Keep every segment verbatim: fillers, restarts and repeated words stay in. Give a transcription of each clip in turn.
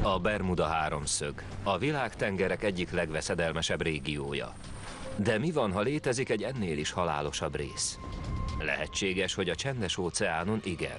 A Bermuda háromszög, a világtengerek egyik legveszedelmesebb régiója. De mi van, ha létezik egy ennél is halálosabb rész? Lehetséges, hogy a Csendes-óceánon igen.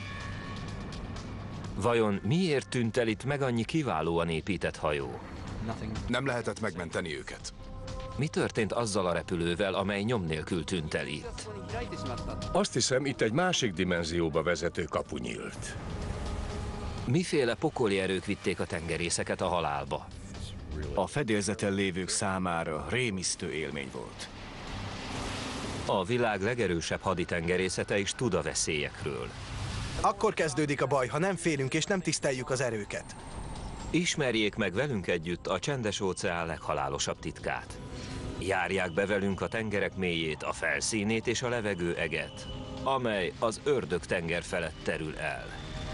Vajon miért tűnt el itt meg annyi kiválóan épített hajó? Nem lehetett megmenteni őket. Mi történt azzal a repülővel, amely nyom nélkül tűnt el itt? Azt hiszem, itt egy másik dimenzióba vezető kapu nyílt. Miféle pokoli erők vitték a tengerészeket a halálba? A fedélzeten lévők számára rémisztő élmény volt. A világ legerősebb haditengerészete is tud a veszélyekről. Akkor kezdődik a baj, ha nem félünk és nem tiszteljük az erőket. Ismerjék meg velünk együtt a Csendes-óceán leghalálosabb titkát. Járják be velünk a tengerek mélyét, a felszínét és a levegő eget, amely az Ördög-tenger felett terül el.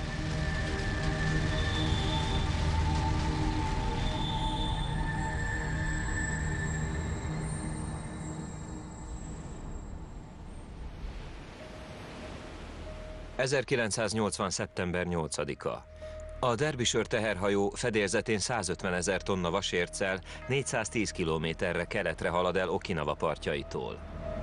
ezerkilencszáznyolcvan. szeptember nyolcadika. A Derbyshire teherhajó fedélzetén százötven ezer tonna vasérccel négyszáztíz kilométerre keletre halad el Okinawa partjaitól.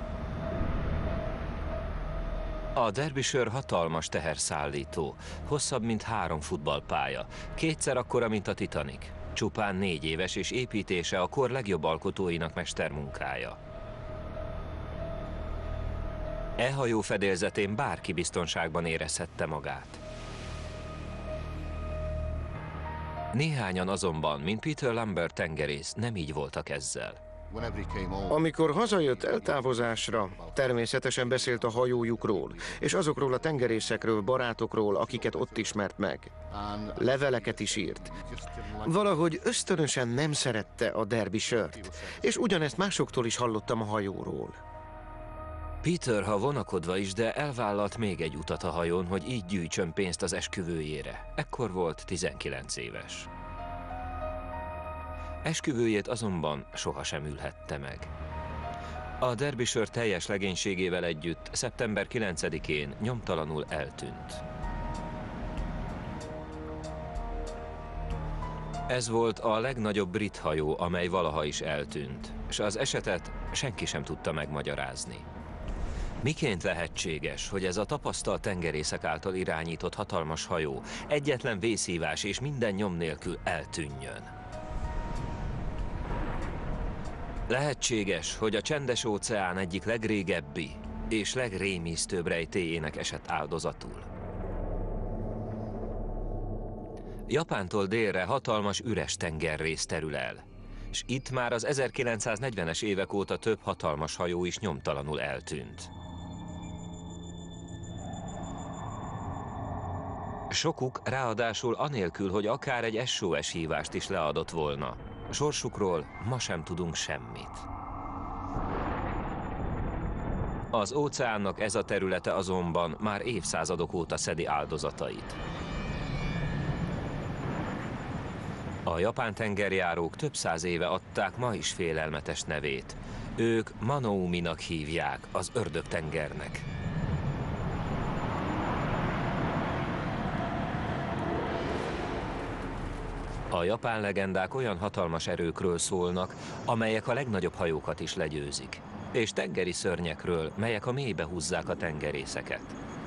A Derbyshire hatalmas teherszállító, hosszabb, mint három futballpálya, kétszer akkora, mint a Titanic. Csupán négy éves, és építése a kor legjobb alkotóinak mestermunkája. E hajó fedélzetén bárki biztonságban érezhette magát. Néhányan azonban, mint Peter Lambert tengerész, nem így voltak ezzel. Amikor hazajött eltávozásra, természetesen beszélt a hajójukról, és azokról a tengerészekről, barátokról, akiket ott ismert meg. Leveleket is írt. Valahogy ösztönösen nem szerette a Derbyshire-t, és ugyanezt másoktól is hallottam a hajóról. Peter, ha vonakodva is, de elvállalt még egy utat a hajón, hogy így gyűjtsön pénzt az esküvőjére. Ekkor volt tizenkilenc éves. Esküvőjét azonban sohasem ülhette meg. A Derbyshire teljes legénységével együtt szeptember kilencedikén nyomtalanul eltűnt. Ez volt a legnagyobb brit hajó, amely valaha is eltűnt, és az esetet senki sem tudta megmagyarázni. Miként lehetséges, hogy ez a tapasztalt tengerészek által irányított hatalmas hajó egyetlen vészhívás és minden nyom nélkül eltűnjön? Lehetséges, hogy a Csendes-óceán egyik legrégebbi és legrémisztőbb rejtélyének esett áldozatul. Japántól délre hatalmas üres tengerrész terül el, és itt már az ezerkilencszáznegyvenes évek óta több hatalmas hajó is nyomtalanul eltűnt. Sokuk ráadásul anélkül, hogy akár egy es o es hívást is leadott volna. Sorsukról ma sem tudunk semmit. Az óceánnak ez a területe azonban már évszázadok óta szedi áldozatait. A japán tengerjárók több száz éve adták ma is félelmetes nevét. Ők Manouminak hívják, az Ördög-tengernek. A japán legendák olyan hatalmas erőkről szólnak, amelyek a legnagyobb hajókat is legyőzik, és tengeri szörnyekről, melyek a mélybe húzzák a tengerészeket.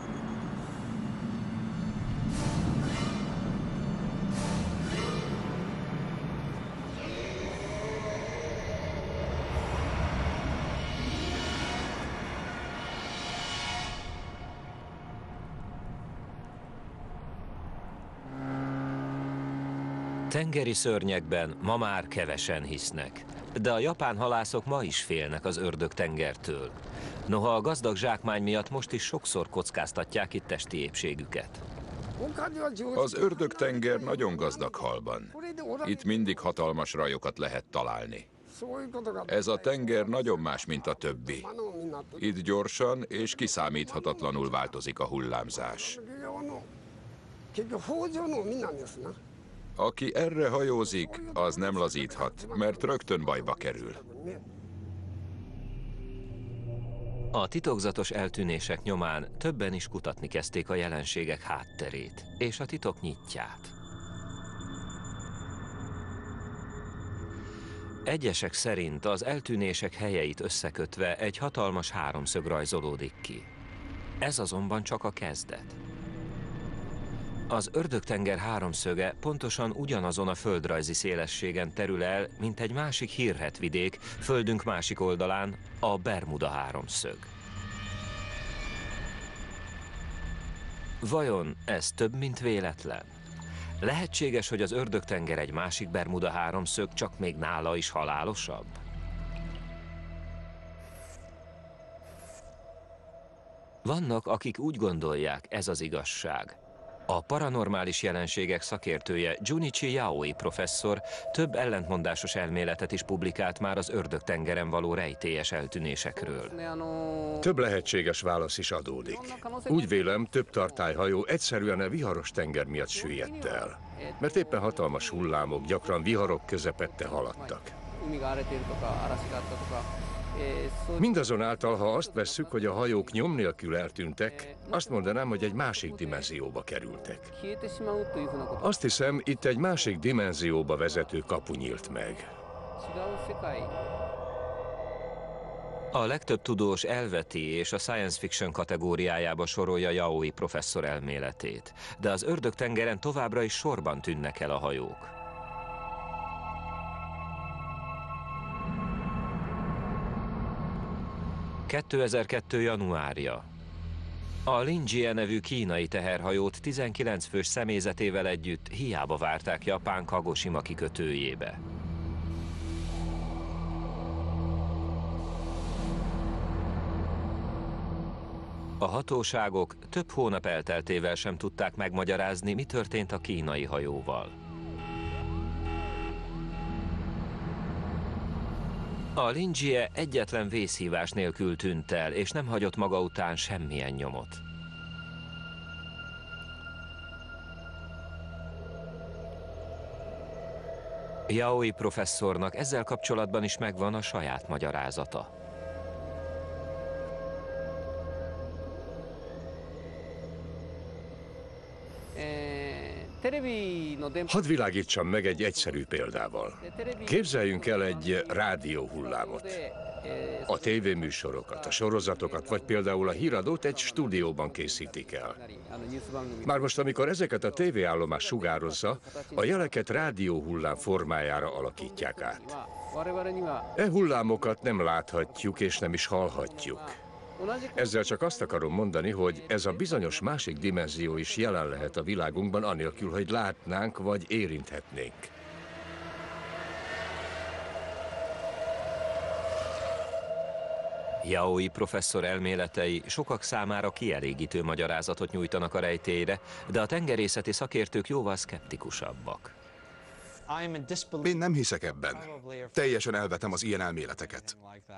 Tengeri szörnyekben ma már kevesen hisznek, de a japán halászok ma is félnek az Ördög-tengertől. Noha a gazdag zsákmány miatt most is sokszor kockáztatják itt testi épségüket. Az Ördög-tenger nagyon gazdag halban. Itt mindig hatalmas rajokat lehet találni. Ez a tenger nagyon más, mint a többi. Itt gyorsan és kiszámíthatatlanul változik a hullámzás. Aki erre hajózik, az nem lazíthat, mert rögtön bajba kerül. A titokzatos eltűnések nyomán többen is kutatni kezdték a jelenségek hátterét és a titok nyitját. Egyesek szerint az eltűnések helyeit összekötve egy hatalmas háromszög rajzolódik ki. Ez azonban csak a kezdet. Az Ördögtenger háromszöge pontosan ugyanazon a földrajzi szélességen terül el, mint egy másik hírhedt vidék, földünk másik oldalán, a Bermuda háromszög. Vajon ez több, mint véletlen? Lehetséges, hogy az Ördögtenger egy másik Bermuda háromszög, csak még nála is halálosabb? Vannak, akik úgy gondolják, ez az igazság. A paranormális jelenségek szakértője Junichi Yaoi professzor több ellentmondásos elméletet is publikált már az Ördögtengeren való rejtélyes eltűnésekről. Több lehetséges válasz is adódik. Úgy vélem, több tartályhajó egyszerűen a viharos tenger miatt süllyedt el, mert éppen hatalmas hullámok gyakran viharok közepette haladtak. Mindazonáltal, ha azt vesszük, hogy a hajók nyom nélkül eltűntek, azt mondanám, hogy egy másik dimenzióba kerültek. Azt hiszem, itt egy másik dimenzióba vezető kapu nyílt meg. A legtöbb tudós elveti és a science fiction kategóriájába sorolja Yaoi professzor elméletét, de az Ördögtengeren továbbra is sorban tűnnek el a hajók. kétezer-kettő. januárja. A Linjie nevű kínai teherhajót tizenkilenc fős személyzetével együtt hiába várták Japán Kagoshima kikötőjébe. A hatóságok több hónap elteltével sem tudták megmagyarázni, mi történt a kínai hajóval. A Linjie egyetlen vészhívás nélkül tűnt el, és nem hagyott maga után semmilyen nyomot. Yaoi professzornak ezzel kapcsolatban is megvan a saját magyarázata. Hadd világítsam meg egy egyszerű példával. Képzeljünk el egy rádióhullámot. A tévéműsorokat, a sorozatokat, vagy például a híradót egy stúdióban készítik el. Már most, amikor ezeket a tévéállomás sugározza, a jeleket rádióhullám formájára alakítják át. E hullámokat nem láthatjuk és nem is hallhatjuk. Ezzel csak azt akarom mondani, hogy ez a bizonyos másik dimenzió is jelen lehet a világunkban, anélkül, hogy látnánk vagy érinthetnénk. Yaoi professzor elméletei sokak számára kielégítő magyarázatot nyújtanak a rejtélyre, de a tengerészeti szakértők jóval szkeptikusabbak. Én nem hiszek ebben. Teljesen elvetem az ilyen elméleteket.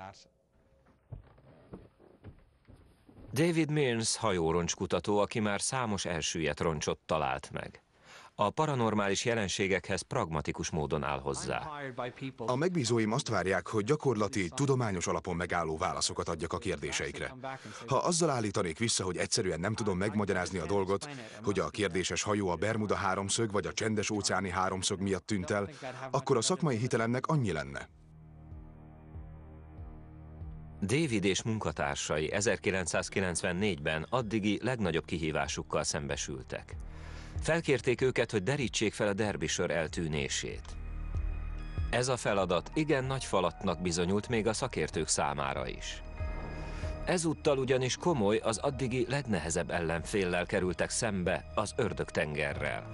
David Milnes hajóroncskutató, aki már számos elsüllyedt roncsot talált meg. A paranormális jelenségekhez pragmatikus módon áll hozzá. A megbízóim azt várják, hogy gyakorlati, tudományos alapon megálló válaszokat adjak a kérdéseikre. Ha azzal állítanék vissza, hogy egyszerűen nem tudom megmagyarázni a dolgot, hogy a kérdéses hajó a Bermuda háromszög vagy a Csendes-óceáni háromszög miatt tűnt el, akkor a szakmai hitelemnek annyi lenne. David és munkatársai ezerkilencszázkilencvennégyben addigi legnagyobb kihívásukkal szembesültek. Felkérték őket, hogy derítsék fel a Derbyshire eltűnését. Ez a feladat igen nagy falatnak bizonyult még a szakértők számára is. Ezúttal ugyanis komoly, az addigi legnehezebb ellenféllel kerültek szembe, az Ördögtengerrel.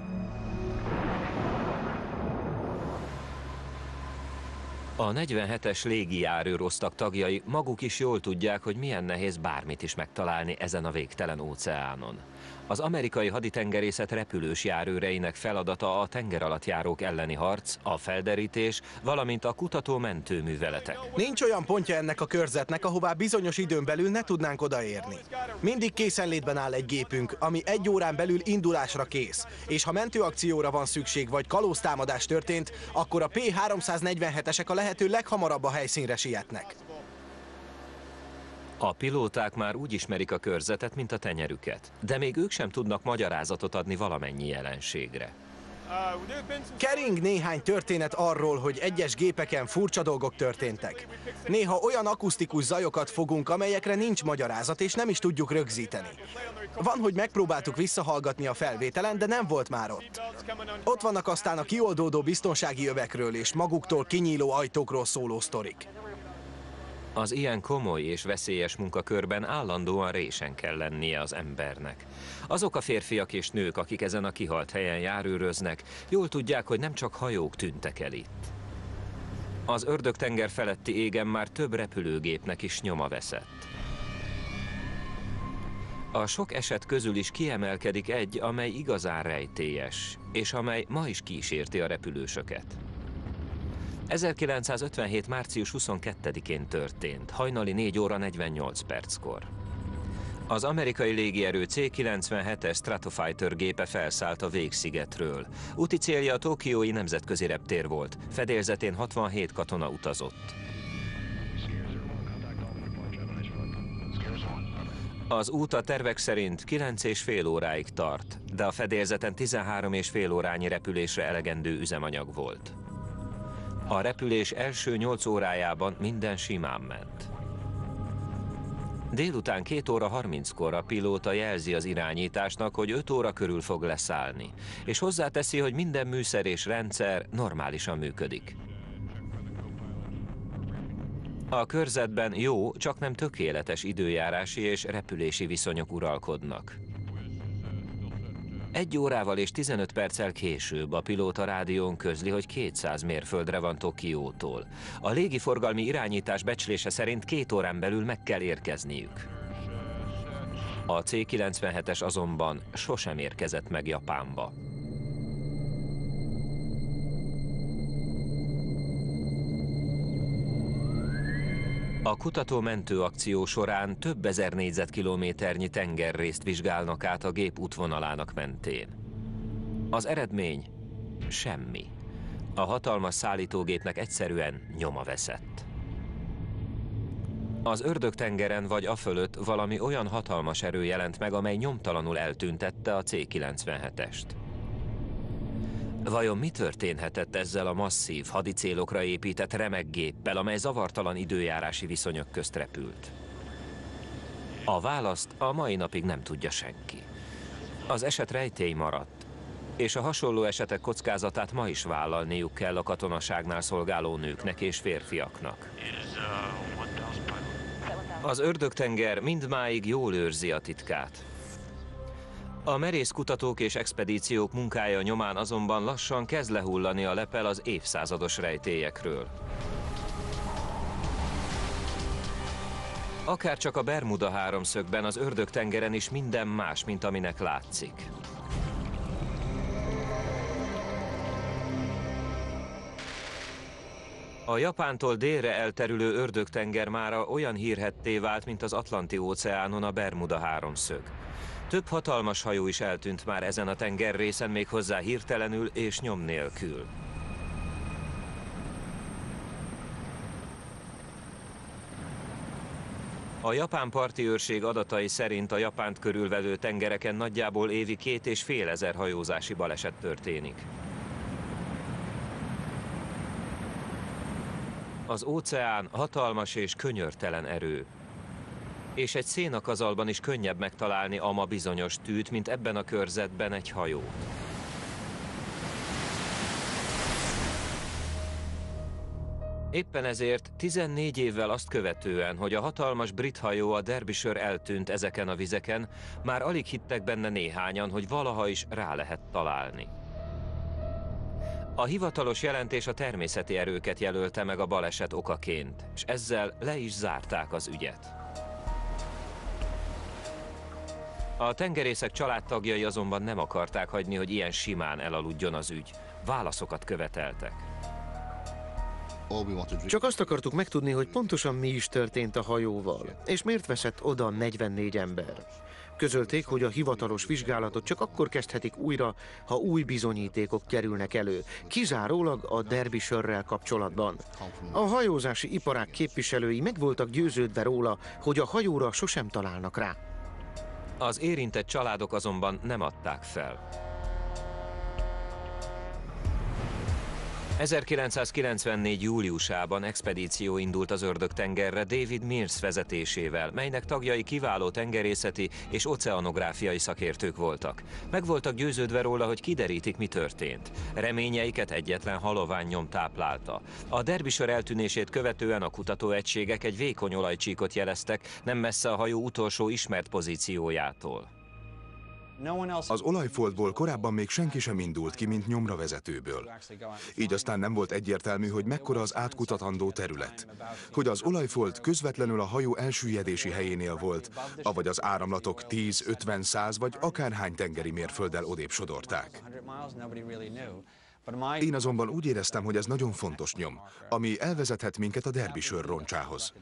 A negyvenhetes légijárőr osztag tagjai maguk is jól tudják, hogy milyen nehéz bármit is megtalálni ezen a végtelen óceánon. Az amerikai haditengerészet repülős járőreinek feladata a tengeralattjárók elleni harc, a felderítés, valamint a kutató-mentő műveletek. Nincs olyan pontja ennek a körzetnek, ahová bizonyos időn belül ne tudnánk odaérni. Mindig készenlétben áll egy gépünk, ami egy órán belül indulásra kész. És ha mentőakcióra van szükség, vagy kalóztámadás történt, akkor a P háromszáznegyvenhetesek a lehető leghamarabb a helyszínre sietnek. A pilóták már úgy ismerik a körzetet, mint a tenyerüket, de még ők sem tudnak magyarázatot adni valamennyi jelenségre. Kering néhány történet arról, hogy egyes gépeken furcsa dolgok történtek. Néha olyan akusztikus zajokat fogunk, amelyekre nincs magyarázat, és nem is tudjuk rögzíteni. Van, hogy megpróbáltuk visszahallgatni a felvételen, de nem volt már ott. Ott vannak aztán a kioldódó biztonsági övekről és maguktól kinyíló ajtókról szóló sztorik. Az ilyen komoly és veszélyes munkakörben állandóan résen kell lennie az embernek. Azok a férfiak és nők, akik ezen a kihalt helyen járőröznek, jól tudják, hogy nem csak hajók tűntek el itt. Az Ördögtenger feletti égen már több repülőgépnek is nyoma veszett. A sok eset közül is kiemelkedik egy, amely igazán rejtélyes, és amely ma is kísérti a repülősöket. ezerkilencszázötvenhét. március huszonkettedikén történt, hajnali négy óra negyvennyolc perckor. Az amerikai légierő C kilencvenhetes Stratofighter gépe felszállt a Wake-szigetről. Úti célja a tokiói nemzetközi reptér volt, fedélzetén hatvanhét katona utazott. Az út a tervek szerint kilenc és fél óráig tart, de a fedélzeten tizenhárom és fél órányi repülésre elegendő üzemanyag volt. A repülés első nyolc órájában minden simán ment. Délután két óra harminckor a pilóta jelzi az irányításnak, hogy öt óra körül fog leszállni, és hozzáteszi, hogy minden műszer és rendszer normálisan működik. A körzetben jó, csak nem tökéletes időjárási és repülési viszonyok uralkodnak. Egy órával és tizenöt perccel később a pilóta rádión közli, hogy kétszáz mérföldre van Tokiótól. A légiforgalmi irányítás becslése szerint két órán belül meg kell érkezniük. A C kilencvenhetes azonban sosem érkezett meg Japánba. A kutató-mentő akció során több ezer négyzetkilométernyi tengerrészt vizsgálnak át a gép útvonalának mentén. Az eredmény semmi. A hatalmas szállítógépnek egyszerűen nyoma veszett. Az Ördögtengeren vagy afölött valami olyan hatalmas erő jelent meg, amely nyomtalanul eltüntette a C kilencvenhetest. Vajon mi történhetett ezzel a masszív, hadicélokra épített remeggéppel, amely zavartalan időjárási viszonyok közt repült? A választ a mai napig nem tudja senki. Az eset rejtély maradt, és a hasonló esetek kockázatát ma is vállalniuk kell a katonaságnál szolgáló nőknek és férfiaknak. Az Ördögtenger mindmáig jól őrzi a titkát. A merész kutatók és expedíciók munkája nyomán azonban lassan kezd lehullani a lepel az évszázados rejtélyekről. Akárcsak a Bermuda háromszögben, az Ördögtengeren is minden más, mint aminek látszik. A Japántól délre elterülő Ördögtenger mára olyan hírhedté vált, mint az Atlanti-óceánon a Bermuda háromszög. Több hatalmas hajó is eltűnt már ezen a tengerrészen, méghozzá hirtelenül és nyom nélkül. A japán parti őrség adatai szerint a Japánt körülvevő tengereken nagyjából évi két és fél ezer hajózási baleset történik. Az óceán hatalmas és könyörtelen erő. És egy szénakazalban is könnyebb megtalálni ama bizonyos tűt, mint ebben a körzetben egy hajó. Éppen ezért tizennégy évvel azt követően, hogy a hatalmas brit hajó a Derbyshire eltűnt ezeken a vizeken, már alig hittek benne néhányan, hogy valaha is rá lehet találni. A hivatalos jelentés a természeti erőket jelölte meg a baleset okaként, és ezzel le is zárták az ügyet. A tengerészek családtagjai azonban nem akarták hagyni, hogy ilyen simán elaludjon az ügy. Válaszokat követeltek. Csak azt akartuk megtudni, hogy pontosan mi is történt a hajóval, és miért veszett oda negyvennégy ember. Közölték, hogy a hivatalos vizsgálatot csak akkor kezdhetik újra, ha új bizonyítékok kerülnek elő, kizárólag a Derbyshire-rel kapcsolatban. A hajózási iparág képviselői meg voltak győződve róla, hogy a hajóra sosem találnak rá. Az érintett családok azonban nem adták fel. ezerkilencszázkilencvennégy. júliusában expedíció indult az Ördög-tengerre David Mills vezetésével, melynek tagjai kiváló tengerészeti és oceanográfiai szakértők voltak. Meg voltak győződve róla, hogy kiderítik, mi történt. Reményeiket egyetlen haloványnyom táplálta. A Derbyshire eltűnését követően a kutatóegységek egy vékony olajcsíkot jeleztek, nem messze a hajó utolsó ismert pozíciójától. Az olajfoltból korábban még senki sem indult ki, mint nyomravezetőből. Így aztán nem volt egyértelmű, hogy mekkora az átkutatandó terület. Hogy az olajfolt közvetlenül a hajó elsüllyedési helyénél volt, avagy az áramlatok tíz, ötven, száz vagy akárhány tengeri mérfölddel odébb sodorták. Én azonban úgy éreztem, hogy ez nagyon fontos nyom, ami elvezethet minket a Derbyshire roncsához.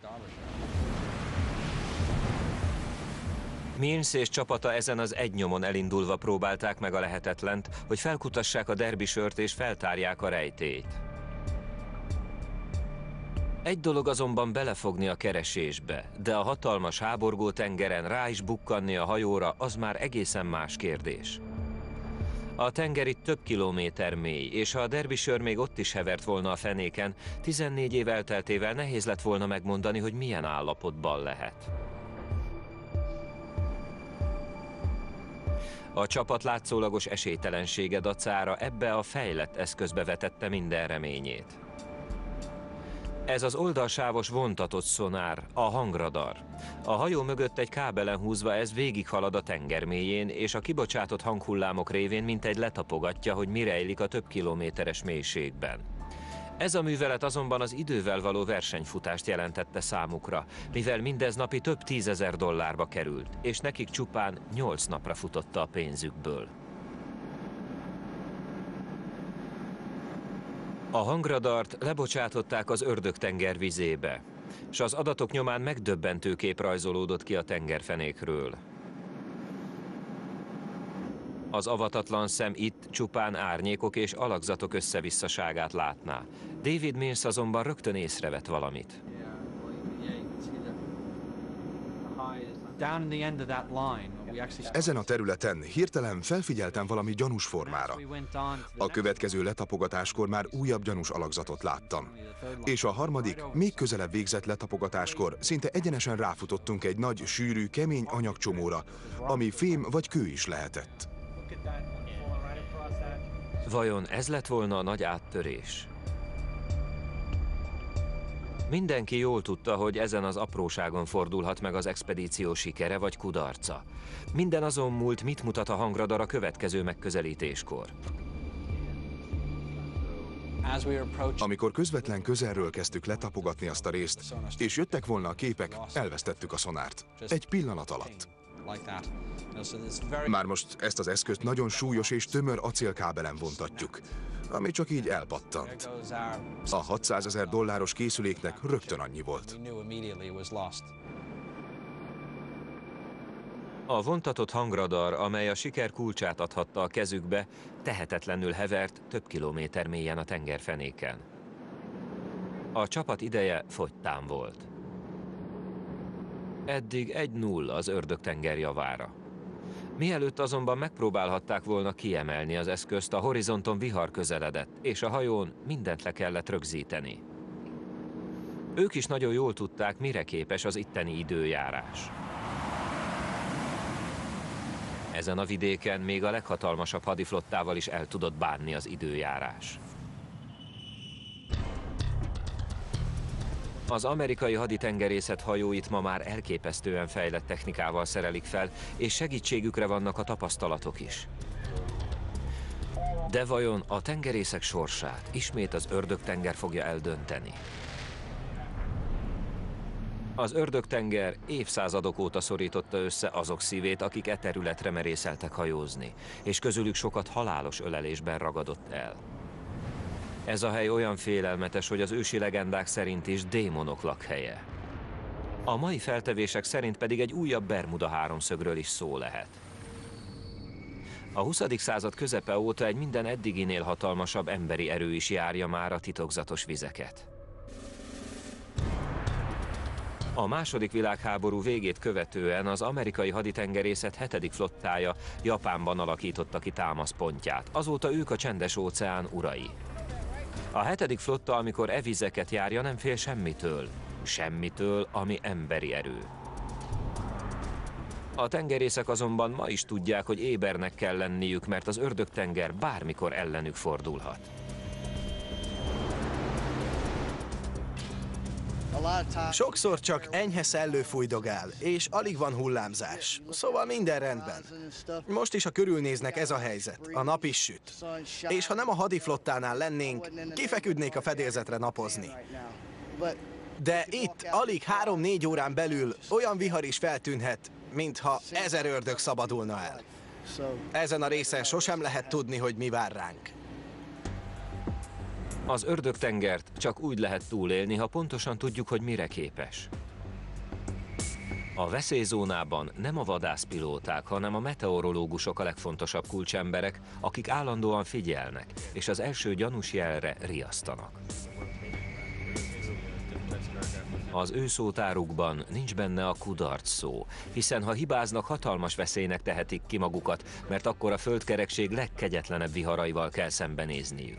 Mills és csapata ezen az egy nyomon elindulva próbálták meg a lehetetlent, hogy felkutassák a Derbyshire-t és feltárják a rejtélyt. Egy dolog azonban belefogni a keresésbe, de a hatalmas háborgó tengeren rá is bukkanni a hajóra, az már egészen más kérdés. A tenger itt több kilométer mély, és ha a Derbyshire még ott is hevert volna a fenéken, tizennégy év elteltével nehéz lett volna megmondani, hogy milyen állapotban lehet. A csapat látszólagos esélytelensége dacára ebbe a fejlett eszközbe vetette minden reményét. Ez az oldalsávos vontatott szonár, a hangradar. A hajó mögött egy kábelen húzva ez végighalad a tenger mélyén, és a kibocsátott hanghullámok révén mintegy letapogatja, hogy mi rejlik a több kilométeres mélységben. Ez a művelet azonban az idővel való versenyfutást jelentette számukra, mivel mindez napi több tízezer dollárba került, és nekik csupán nyolc napra futotta a pénzükből. A hangradart lebocsátották az Ördög-tenger vizébe, s az adatok nyomán megdöbbentő kép rajzolódott ki a tengerfenékről. Az avatatlan szem itt csupán árnyékok és alakzatok összevisszaságát látná. David Mills azonban rögtön észrevett valamit. Ezen a területen hirtelen felfigyeltem valami gyanús formára. A következő letapogatáskor már újabb gyanús alakzatot láttam. És a harmadik, még közelebb végzett letapogatáskor szinte egyenesen ráfutottunk egy nagy, sűrű, kemény anyagcsomóra, ami fém vagy kő is lehetett. Vajon ez lett volna a nagy áttörés? Mindenki jól tudta, hogy ezen az apróságon fordulhat meg az expedíció sikere vagy kudarca. Minden azon múlt, mit mutat a hangradar a következő megközelítéskor. Amikor közvetlen közelről kezdtük letapogatni azt a részt, és jöttek volna a képek, elvesztettük a szonárt. Egy pillanat alatt. Már most ezt az eszközt nagyon súlyos és tömör acélkábelen vontatjuk, ami csak így elpattant. A hatszázezer dolláros készüléknek rögtön annyi volt. A vontatott hangradar, amely a siker kulcsát adhatta a kezükbe, tehetetlenül hevert több kilométer mélyen a tengerfenéken. A csapat ideje fogytán volt. Eddig egy nulla az Ördög-tenger javára. Mielőtt azonban megpróbálhatták volna kiemelni az eszközt, a horizonton vihar közeledett, és a hajón mindent le kellett rögzíteni. Ők is nagyon jól tudták, mire képes az itteni időjárás. Ezen a vidéken még a leghatalmasabb hadiflottával is el tudott bánni az időjárás. Az amerikai haditengerészet hajóit ma már elképesztően fejlett technikával szerelik fel, és segítségükre vannak a tapasztalatok is. De vajon a tengerészek sorsát ismét az Ördög-tenger fogja eldönteni? Az Ördög-tenger évszázadok óta szorította össze azok szívét, akik e területre merészeltek hajózni, és közülük sokat halálos ölelésben ragadott el. Ez a hely olyan félelmetes, hogy az ősi legendák szerint is démonok lakhelye. A mai feltevések szerint pedig egy újabb Bermuda háromszögről is szó lehet. A huszadik század közepe óta egy minden eddiginél hatalmasabb emberi erő is járja már a titokzatos vizeket. A második világháború végét követően az amerikai haditengerészet hetedik flottája Japánban alakította ki támaszpontját. Azóta ők a Csendes-óceán urai. A hetedik flotta, amikor e vizeket járja, nem fél semmitől. Semmitől, ami emberi erő. A tengerészek azonban ma is tudják, hogy ébernek kell lenniük, mert az ördögtenger bármikor ellenük fordulhat. Sokszor csak enyhe szellő fújdogál, és alig van hullámzás. Szóval minden rendben. Most is, ha körülnéznek, ez a helyzet. A nap is süt. És ha nem a hadiflottánál lennénk, kifeküdnék a fedélzetre napozni. De itt alig három-négy órán belül olyan vihar is feltűnhet, mintha ezer ördög szabadulna el. Ezen a részen sosem lehet tudni, hogy mi vár ránk. Az ördögtengert csak úgy lehet túlélni, ha pontosan tudjuk, hogy mire képes. A veszélyzónában nem a vadászpilóták, hanem a meteorológusok a legfontosabb kulcsemberek, akik állandóan figyelnek, és az első gyanús jelre riasztanak. Az ő szótárukban nincs benne a kudarc szó, hiszen ha hibáznak, hatalmas veszélynek tehetik ki magukat, mert akkor a földkerekség legkegyetlenebb viharaival kell szembenézniük.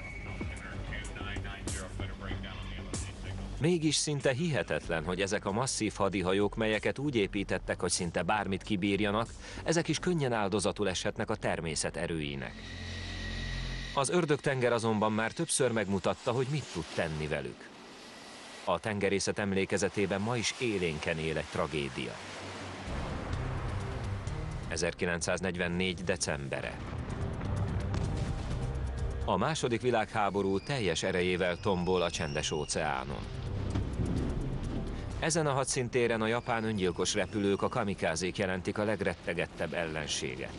Mégis szinte hihetetlen, hogy ezek a masszív hadihajók, melyeket úgy építettek, hogy szinte bármit kibírjanak, ezek is könnyen áldozatul eshetnek a természet erőinek. Az ördögtenger azonban már többször megmutatta, hogy mit tud tenni velük. A tengerészet emlékezetében ma is élénken él egy tragédia. ezerkilencszáznegyvennégy. decembere. A második világháború teljes erejével tombol a Csendes-óceánon. Ezen a hadszintéren a japán öngyilkos repülők, a kamikázék jelentik a legrettegettebb ellenséget.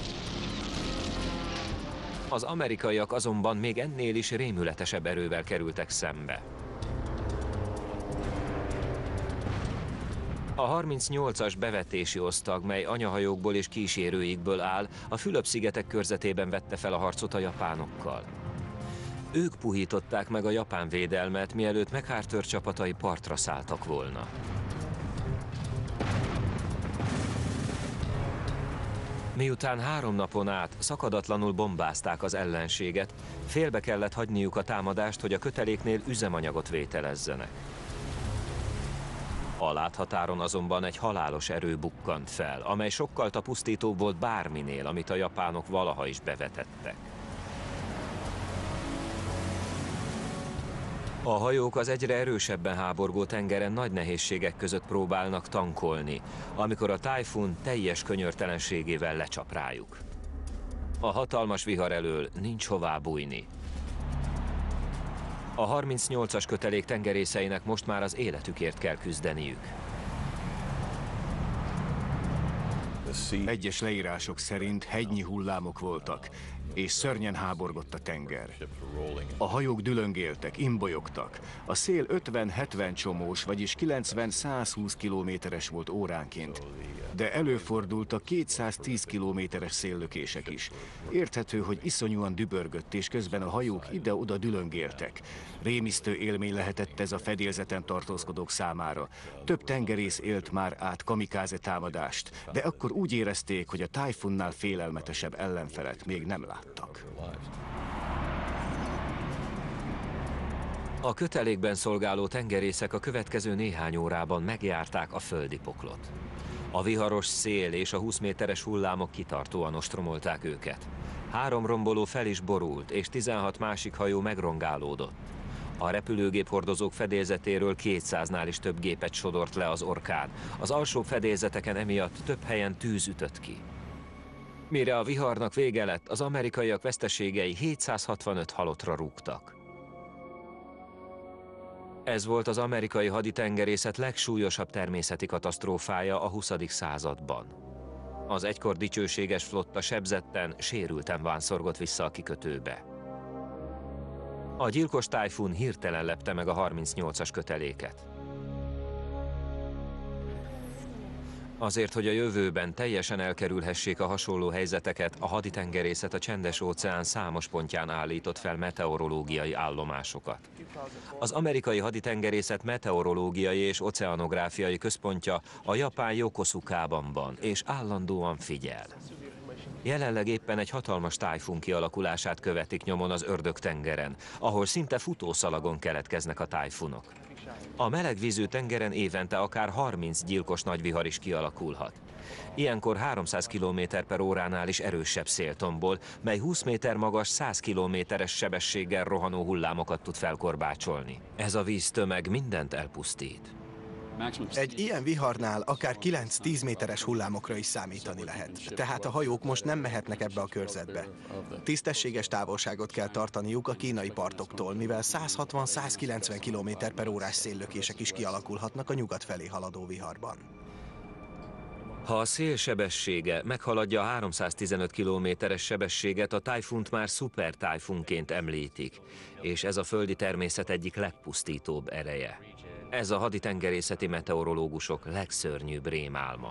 Az amerikaiak azonban még ennél is rémületesebb erővel kerültek szembe. A harmincnyolcas bevetési osztag, mely anyahajókból és kísérőikből áll, a Fülöp-szigetek körzetében vette fel a harcot a japánokkal. Ők puhították meg a japán védelmet, mielőtt MacArthur csapatai partra szálltak volna. Miután három napon át szakadatlanul bombázták az ellenséget, félbe kellett hagyniuk a támadást, hogy a köteléknél üzemanyagot vételezzenek. A láthatáron azonban egy halálos erő bukkant fel, amely sokkal pusztítóbb volt bárminél, amit a japánok valaha is bevetettek. A hajók az egyre erősebben háborgó tengeren nagy nehézségek között próbálnak tankolni, amikor a tájfun teljes könyörtelenségével lecsap rájuk. A hatalmas vihar elől nincs hová bújni. A harmincnyolcas kötelék tengerészeinek most már az életükért kell küzdeniük. Egyes leírások szerint hegynyi hullámok voltak, és szörnyen háborgott a tenger. A hajók dülöngéltek, imbolyogtak. A szél ötven-hetven csomós, vagyis kilencven-százhúsz kilométeres volt óránként. De előfordult a kétszáztíz kilométeres széllökések is. Érthető, hogy iszonyúan dübörgött, és közben a hajók ide-oda dülöngéltek. Rémisztő élmény lehetett ez a fedélzeten tartózkodók számára. Több tengerész élt már át kamikáze támadást, de akkor úgy érezték, hogy a tájfunnál félelmetesebb ellenfelet még nem láttak. A kötelékben szolgáló tengerészek a következő néhány órában megjárták a földi poklot. A viharos szél és a húsz méteres hullámok kitartóan ostromolták őket. Három romboló fel is borult, és tizenhat másik hajó megrongálódott. A repülőgép hordozók fedélzetéről kétszáznál is több gépet sodort le az orkán. Az alsó fedélzeteken emiatt több helyen tűz ütött ki. Mire a viharnak vége lett, az amerikaiak veszteségei hétszázhatvanöt halottra rúgtak. Ez volt az amerikai haditengerészet legsúlyosabb természeti katasztrófája a huszadik században. Az egykor dicsőséges flotta sebzetten, sérülten vánszorgott vissza a kikötőbe. A gyilkos tájfun hirtelen lepte meg a harmincnyolcas köteléket. Azért, hogy a jövőben teljesen elkerülhessék a hasonló helyzeteket, a haditengerészet a Csendes-óceán számos pontján állított fel meteorológiai állomásokat. Az amerikai haditengerészet meteorológiai és oceanográfiai központja a japán Yokoszukában van, és állandóan figyel. Jelenleg éppen egy hatalmas tájfun kialakulását követik nyomon az Ördög-tengeren, ahol szinte futószalagon keletkeznek a tájfunok. A melegvízű tengeren évente akár harminc gyilkos nagyvihar is kialakulhat. Ilyenkor háromszáz kilométer per óránál is erősebb szél tombol, mely húsz méter magas, száz kilométeres sebességgel rohanó hullámokat tud felkorbácsolni. Ez a víztömeg mindent elpusztít. Egy ilyen viharnál akár kilenc-tíz méteres hullámokra is számítani lehet. Tehát a hajók most nem mehetnek ebbe a körzetbe. Tisztességes távolságot kell tartaniuk a kínai partoktól, mivel száz hatvan-száz kilencven kilométer per órás széllökések is kialakulhatnak a nyugat felé haladó viharban. Ha a szél sebessége meghaladja a háromszáztizenöt kilométeres sebességet, a tájfunt már szupertájfunként említik, és ez a földi természet egyik legpusztítóbb ereje. Ez a haditengerészeti meteorológusok legszörnyűbb rémálma.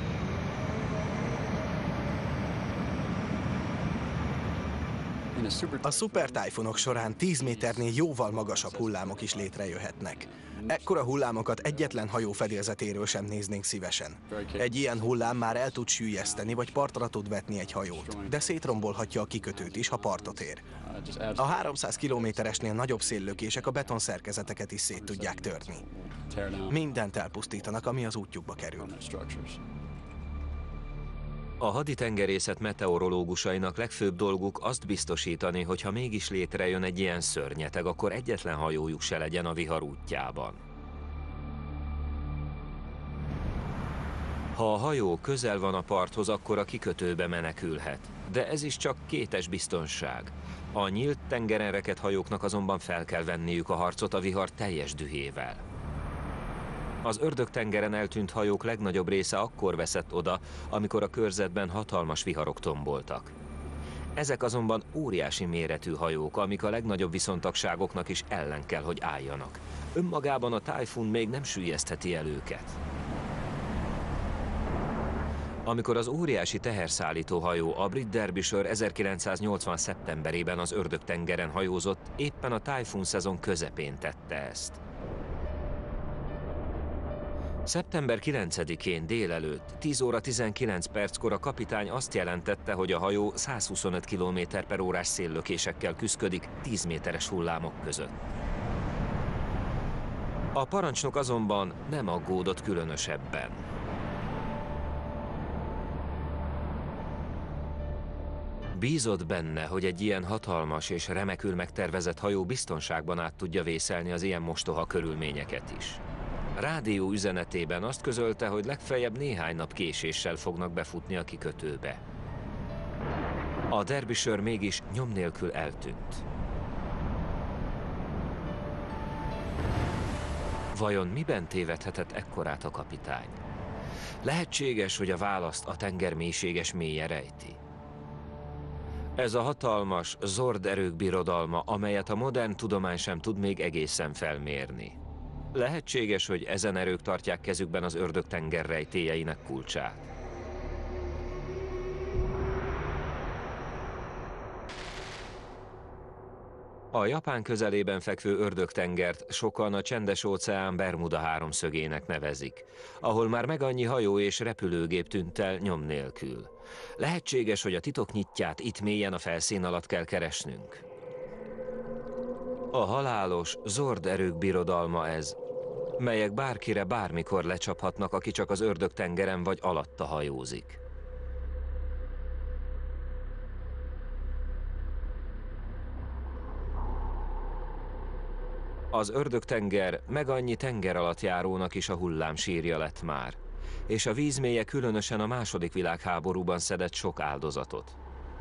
A szupertájfunok során tíz méternél jóval magasabb hullámok is létrejöhetnek. Ekkora hullámokat egyetlen hajó fedélzetéről sem néznénk szívesen. Egy ilyen hullám már el tud süllyeszteni, vagy partra tud vetni egy hajót, de szétrombolhatja a kikötőt is, ha partot ér. A háromszáz kilométeresnél nagyobb széllökések a betonszerkezeteket is szét tudják törni. Mindent elpusztítanak, ami az útjukba kerül. A haditengerészet meteorológusainak legfőbb dolguk azt biztosítani, hogy ha mégis létrejön egy ilyen szörnyeteg, akkor egyetlen hajójuk se legyen a vihar útjában. Ha a hajó közel van a parthoz, akkor a kikötőbe menekülhet. De ez is csak kétes biztonság. A nyílt tengeren rekedt hajóknak azonban fel kell venniük a harcot a vihar teljes dühével. Az Ördög-tengeren eltűnt hajók legnagyobb része akkor veszett oda, amikor a körzetben hatalmas viharok tomboltak. Ezek azonban óriási méretű hajók, amik a legnagyobb viszontagságoknak is ellen kell, hogy álljanak. Önmagában a tájfun még nem süllyesztheti el őket. Amikor az óriási teherszállító hajó, a brit Derbyshire ezerkilencszáznyolcvan. szeptemberében az Ördög-tengeren hajózott, éppen a tájfun szezon közepén tette ezt. szeptember kilencedikén délelőtt, tíz óra tizenkilenc perckor a kapitány azt jelentette, hogy a hajó száz huszonöt kilométer per órás széllökésekkel küszködik tíz méteres hullámok között. A parancsnok azonban nem aggódott különösebben. Bízott benne, hogy egy ilyen hatalmas és remekül megtervezett hajó biztonságban át tudja vészelni az ilyen mostoha körülményeket is. Rádió üzenetében azt közölte, hogy legfeljebb néhány nap késéssel fognak befutni a kikötőbe. A Derbyshire mégis nyom nélkül eltűnt. Vajon miben tévedhetett ekkorát a kapitány? Lehetséges, hogy a választ a tenger mélységes mélye rejti. Ez a hatalmas zord erők birodalma, amelyet a modern tudomány sem tud még egészen felmérni. Lehetséges, hogy ezen erők tartják kezükben az Ördög-tenger rejtélyeinek kulcsát. A Japán közelében fekvő Ördög-tengert sokan a Csendes-óceán Bermuda háromszögének nevezik, ahol már meg annyi hajó és repülőgép tűnt el nyom nélkül. Lehetséges, hogy a titok nyitját itt mélyen a felszín alatt kell keresnünk. A halálos, zord erők birodalma ez, melyek bárkire bármikor lecsaphatnak, aki csak az Ördög-tengeren vagy alatta hajózik. Az Ördög-tenger meg annyi tengeralattjárónak is a hullámsírja lett már, és a vízmélye különösen a második világháborúban szedett sok áldozatot.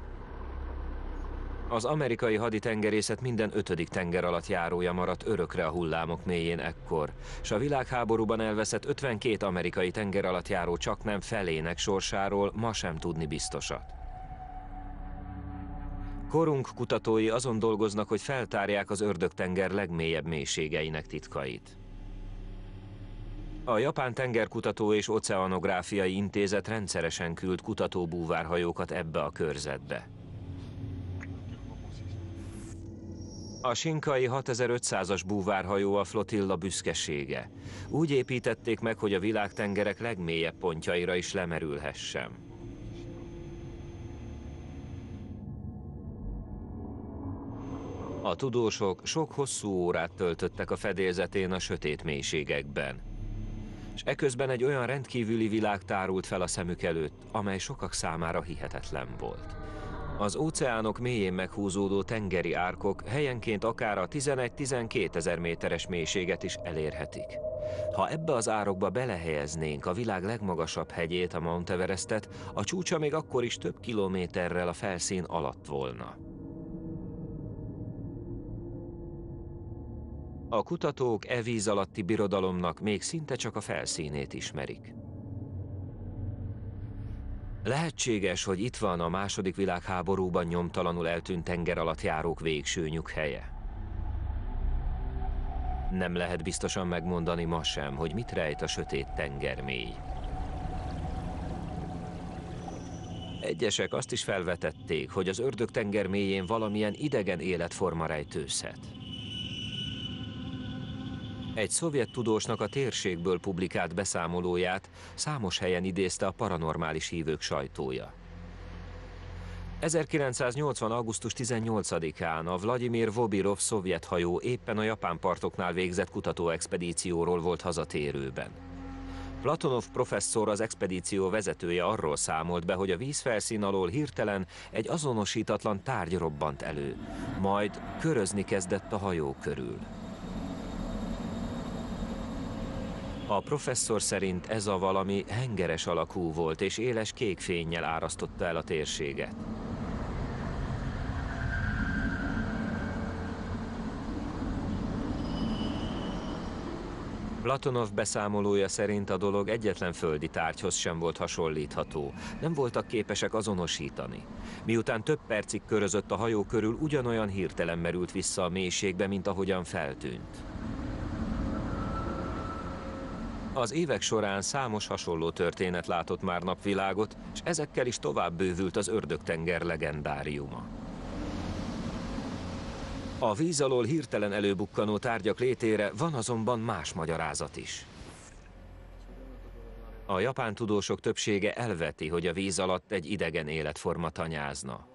Az amerikai haditengerészet minden ötödik tengeralattjárója maradt örökre a hullámok mélyén ekkor, s a világháborúban elveszett ötvenkét amerikai tengeralattjáró csaknem felének sorsáról ma sem tudni biztosat. Korunk kutatói azon dolgoznak, hogy feltárják az Ördög-tenger legmélyebb mélységeinek titkait. A Japán Tengerkutató és Oceanográfiai Intézet rendszeresen küld kutatóbúvárhajókat ebbe a körzetbe. A Shinkai hatezer-ötszázas búvárhajó a flotilla büszkesége. Úgy építették meg, hogy a világtengerek legmélyebb pontjaira is lemerülhessen. A tudósok sok hosszú órát töltöttek a fedélzetén a sötét mélységekben. És eközben egy olyan rendkívüli világ tárult fel a szemük előtt, amely sokak számára hihetetlen volt. Az óceánok mélyén meghúzódó tengeri árkok helyenként akár a tizenegy-tizenkét ezer méteres mélységet is elérhetik. Ha ebbe az árokba belehelyeznénk a világ legmagasabb hegyét, a Mount Everestet, a csúcsa még akkor is több kilométerrel a felszín alatt volna. A kutatók e víz alatti birodalomnak még szinte csak a felszínét ismerik. Lehetséges, hogy itt van a második világháborúban nyomtalanul eltűnt tengeralattjárók végső nyughelye. Nem lehet biztosan megmondani ma sem, hogy mit rejt a sötét tengermély. Egyesek azt is felvetették, hogy az Ördög-tenger mélyén valamilyen idegen életforma rejtőzhet. Egy szovjet tudósnak a térségből publikált beszámolóját számos helyen idézte a paranormális hívők sajtója. ezerkilencszáznyolcvan. augusztus tizennyolcadikán a Vladimir Vobirov szovjet hajó éppen a japán partoknál végzett kutatóexpedícióról volt hazatérőben. Platonov professzor, az expedíció vezetője arról számolt be, hogy a vízfelszín alól hirtelen egy azonosítatlan tárgy robbant elő, majd körözni kezdett a hajó körül. A professzor szerint ez a valami hengeres alakú volt, és éles kék fénnyel árasztotta el a térséget. Platonov beszámolója szerint a dolog egyetlen földi tárgyhoz sem volt hasonlítható. Nem voltak képesek azonosítani. Miután több percig körözött a hajó körül, ugyanolyan hirtelen merült vissza a mélységbe, mint ahogyan feltűnt. Az évek során számos hasonló történet látott már napvilágot, és ezekkel is tovább bővült az Ördög-tenger legendáriuma. A víz alól hirtelen előbukkanó tárgyak létére van azonban más magyarázat is. A japán tudósok többsége elveti, hogy a víz alatt egy idegen életforma tanyázna.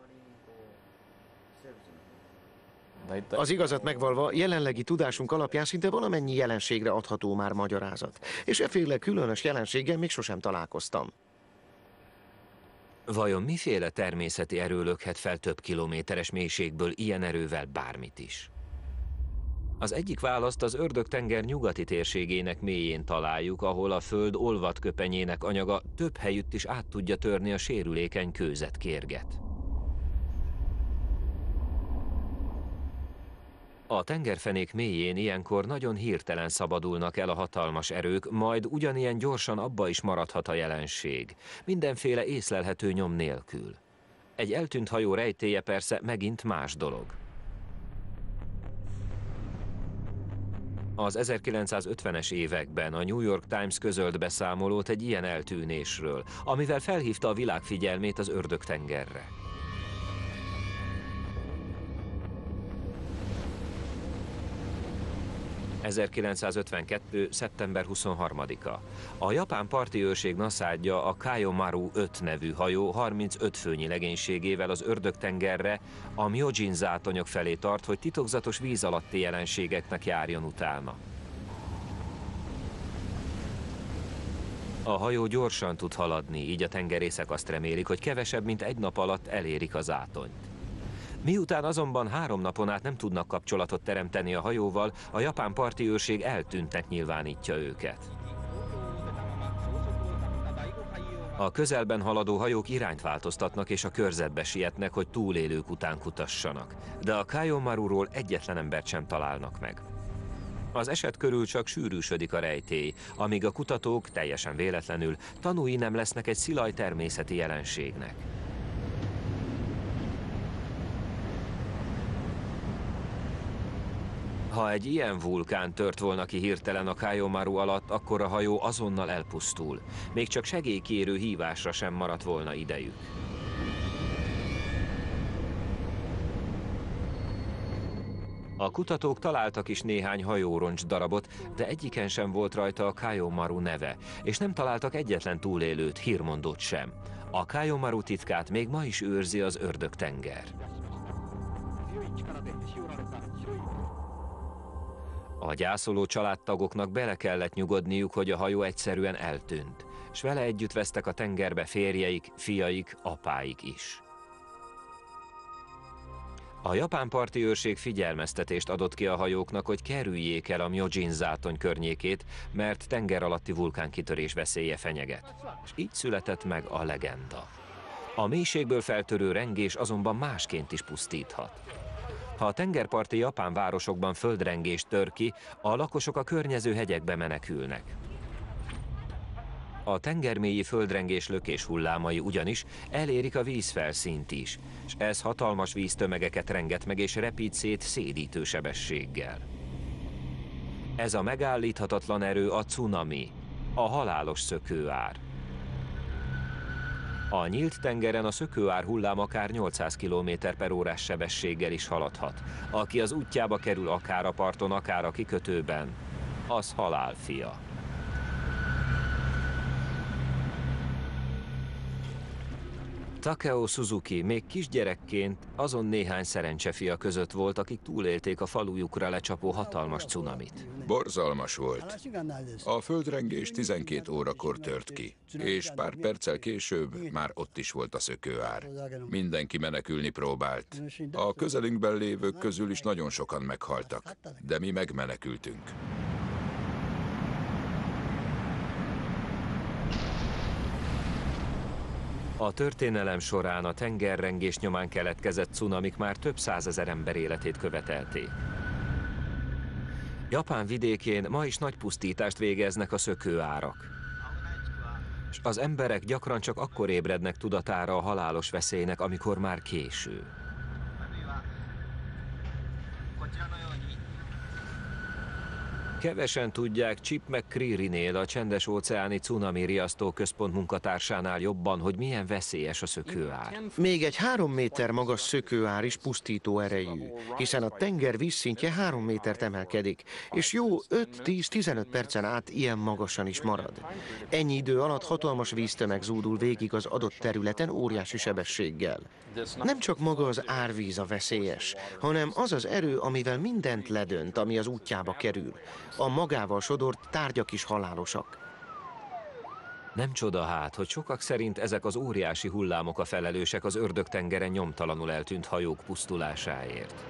Az igazat megvalva, jelenlegi tudásunk alapján szinte valamennyi jelenségre adható már magyarázat. És efféle különös jelenséggel még sosem találkoztam. Vajon miféle természeti erő lökhet fel több kilométeres mélységből ilyen erővel bármit is? Az egyik választ az Ördög-tenger nyugati térségének mélyén találjuk, ahol a föld olvadköpenyének anyaga több helyütt is át tudja törni a sérülékeny kőzetkérget. A tengerfenék mélyén ilyenkor nagyon hirtelen szabadulnak el a hatalmas erők, majd ugyanilyen gyorsan abba is maradhat a jelenség, mindenféle észlelhető nyom nélkül. Egy eltűnt hajó rejtélye persze megint más dolog. Az ezerkilencszázötvenes években a New York Times közölt beszámolót egy ilyen eltűnésről, amivel felhívta a világ figyelmét az Ördög-tengerre. ezerkilencszázötvenkettő. szeptember huszonharmadika. A japán parti őrség naszádja, a Kaiomaru öt nevű hajó harmincöt főnyi legénységével az Ördög-tengerre, a Myojin zátonyok felé tart, hogy titokzatos víz alatti jelenségeknek járjon utána. A hajó gyorsan tud haladni, így a tengerészek azt remélik, hogy kevesebb, mint egy nap alatt elérik a zátonyt. Miután azonban három napon át nem tudnak kapcsolatot teremteni a hajóval, a japán parti őrség eltűntnek nyilvánítja őket. A közelben haladó hajók irányt változtatnak és a körzetbe sietnek, hogy túlélők után kutassanak, de a Kaiomaruról egyetlen embert sem találnak meg. Az eset körül csak sűrűsödik a rejtély, amíg a kutatók teljesen véletlenül tanúi nem lesznek egy szilaj természeti jelenségnek. Ha egy ilyen vulkán tört volna ki hirtelen a Kaiomaru alatt, akkor a hajó azonnal elpusztul. Még csak segélykérő hívásra sem maradt volna idejük. A kutatók találtak is néhány hajóroncs darabot, de egyiken sem volt rajta a Kaiomaru neve, és nem találtak egyetlen túlélőt, hírmondót sem. A Kaiomaru titkát még ma is őrzi az Ördög-tenger. A gyászoló családtagoknak bele kellett nyugodniuk, hogy a hajó egyszerűen eltűnt, s vele együtt vesztek a tengerbe férjeik, fiaik, apáik is. A japán parti őrség figyelmeztetést adott ki a hajóknak, hogy kerüljék el a Myojin zátony környékét, mert tenger alatti vulkánkitörés veszélye fenyeget. És így született meg a legenda. A mélységből feltörő rengés azonban másként is pusztíthat. Ha a tengerparti japán városokban földrengés tör ki, a lakosok a környező hegyekbe menekülnek. A tengermélyi földrengés lökés hullámai ugyanis elérik a vízfelszínt is, és ez hatalmas víztömegeket renget meg és repít szét szédítő sebességgel. Ez a megállíthatatlan erő a cunami, a halálos szökőár. A nyílt tengeren a szökőár hullám akár nyolcszáz kilométer per órás sebességgel is haladhat. Aki az útjába kerül akár a parton, akár a kikötőben, az halálfia. Takeo Suzuki még kisgyerekként azon néhány szerencsefia között volt, akik túlélték a falujukra lecsapó hatalmas cunamit. Borzalmas volt. A földrengés tizenkét órakor tört ki, és pár perccel később már ott is volt a szökőár. Mindenki menekülni próbált. A közelünkben lévők közül is nagyon sokan meghaltak, de mi megmenekültünk. A történelem során a tengerrengés nyomán keletkezett cunamik már több százezer ember életét követelték. Japán vidékén ma is nagy pusztítást végeznek a szökőárak. És az emberek gyakran csak akkor ébrednek tudatára a halálos veszélynek, amikor már késő. Kevesen tudják Chip McCreary-nél, a Csendes-óceáni Cunami Riasztó Központ munkatársánál jobban, hogy milyen veszélyes a szökőár. Még egy három méter magas szökőár is pusztító erejű, hiszen a tenger vízszintje három métert emelkedik, és jó öt-tíz-tizenöt percen át ilyen magasan is marad. Ennyi idő alatt hatalmas víztömeg zúdul végig az adott területen óriási sebességgel. Nem csak maga az árvíz a veszélyes, hanem az az erő, amivel mindent ledönt, ami az útjába kerül. A magával sodort tárgyak is halálosak. Nem csoda hát, hogy sokak szerint ezek az óriási hullámok a felelősek az Ördög-tengeren nyomtalanul eltűnt hajók pusztulásáért.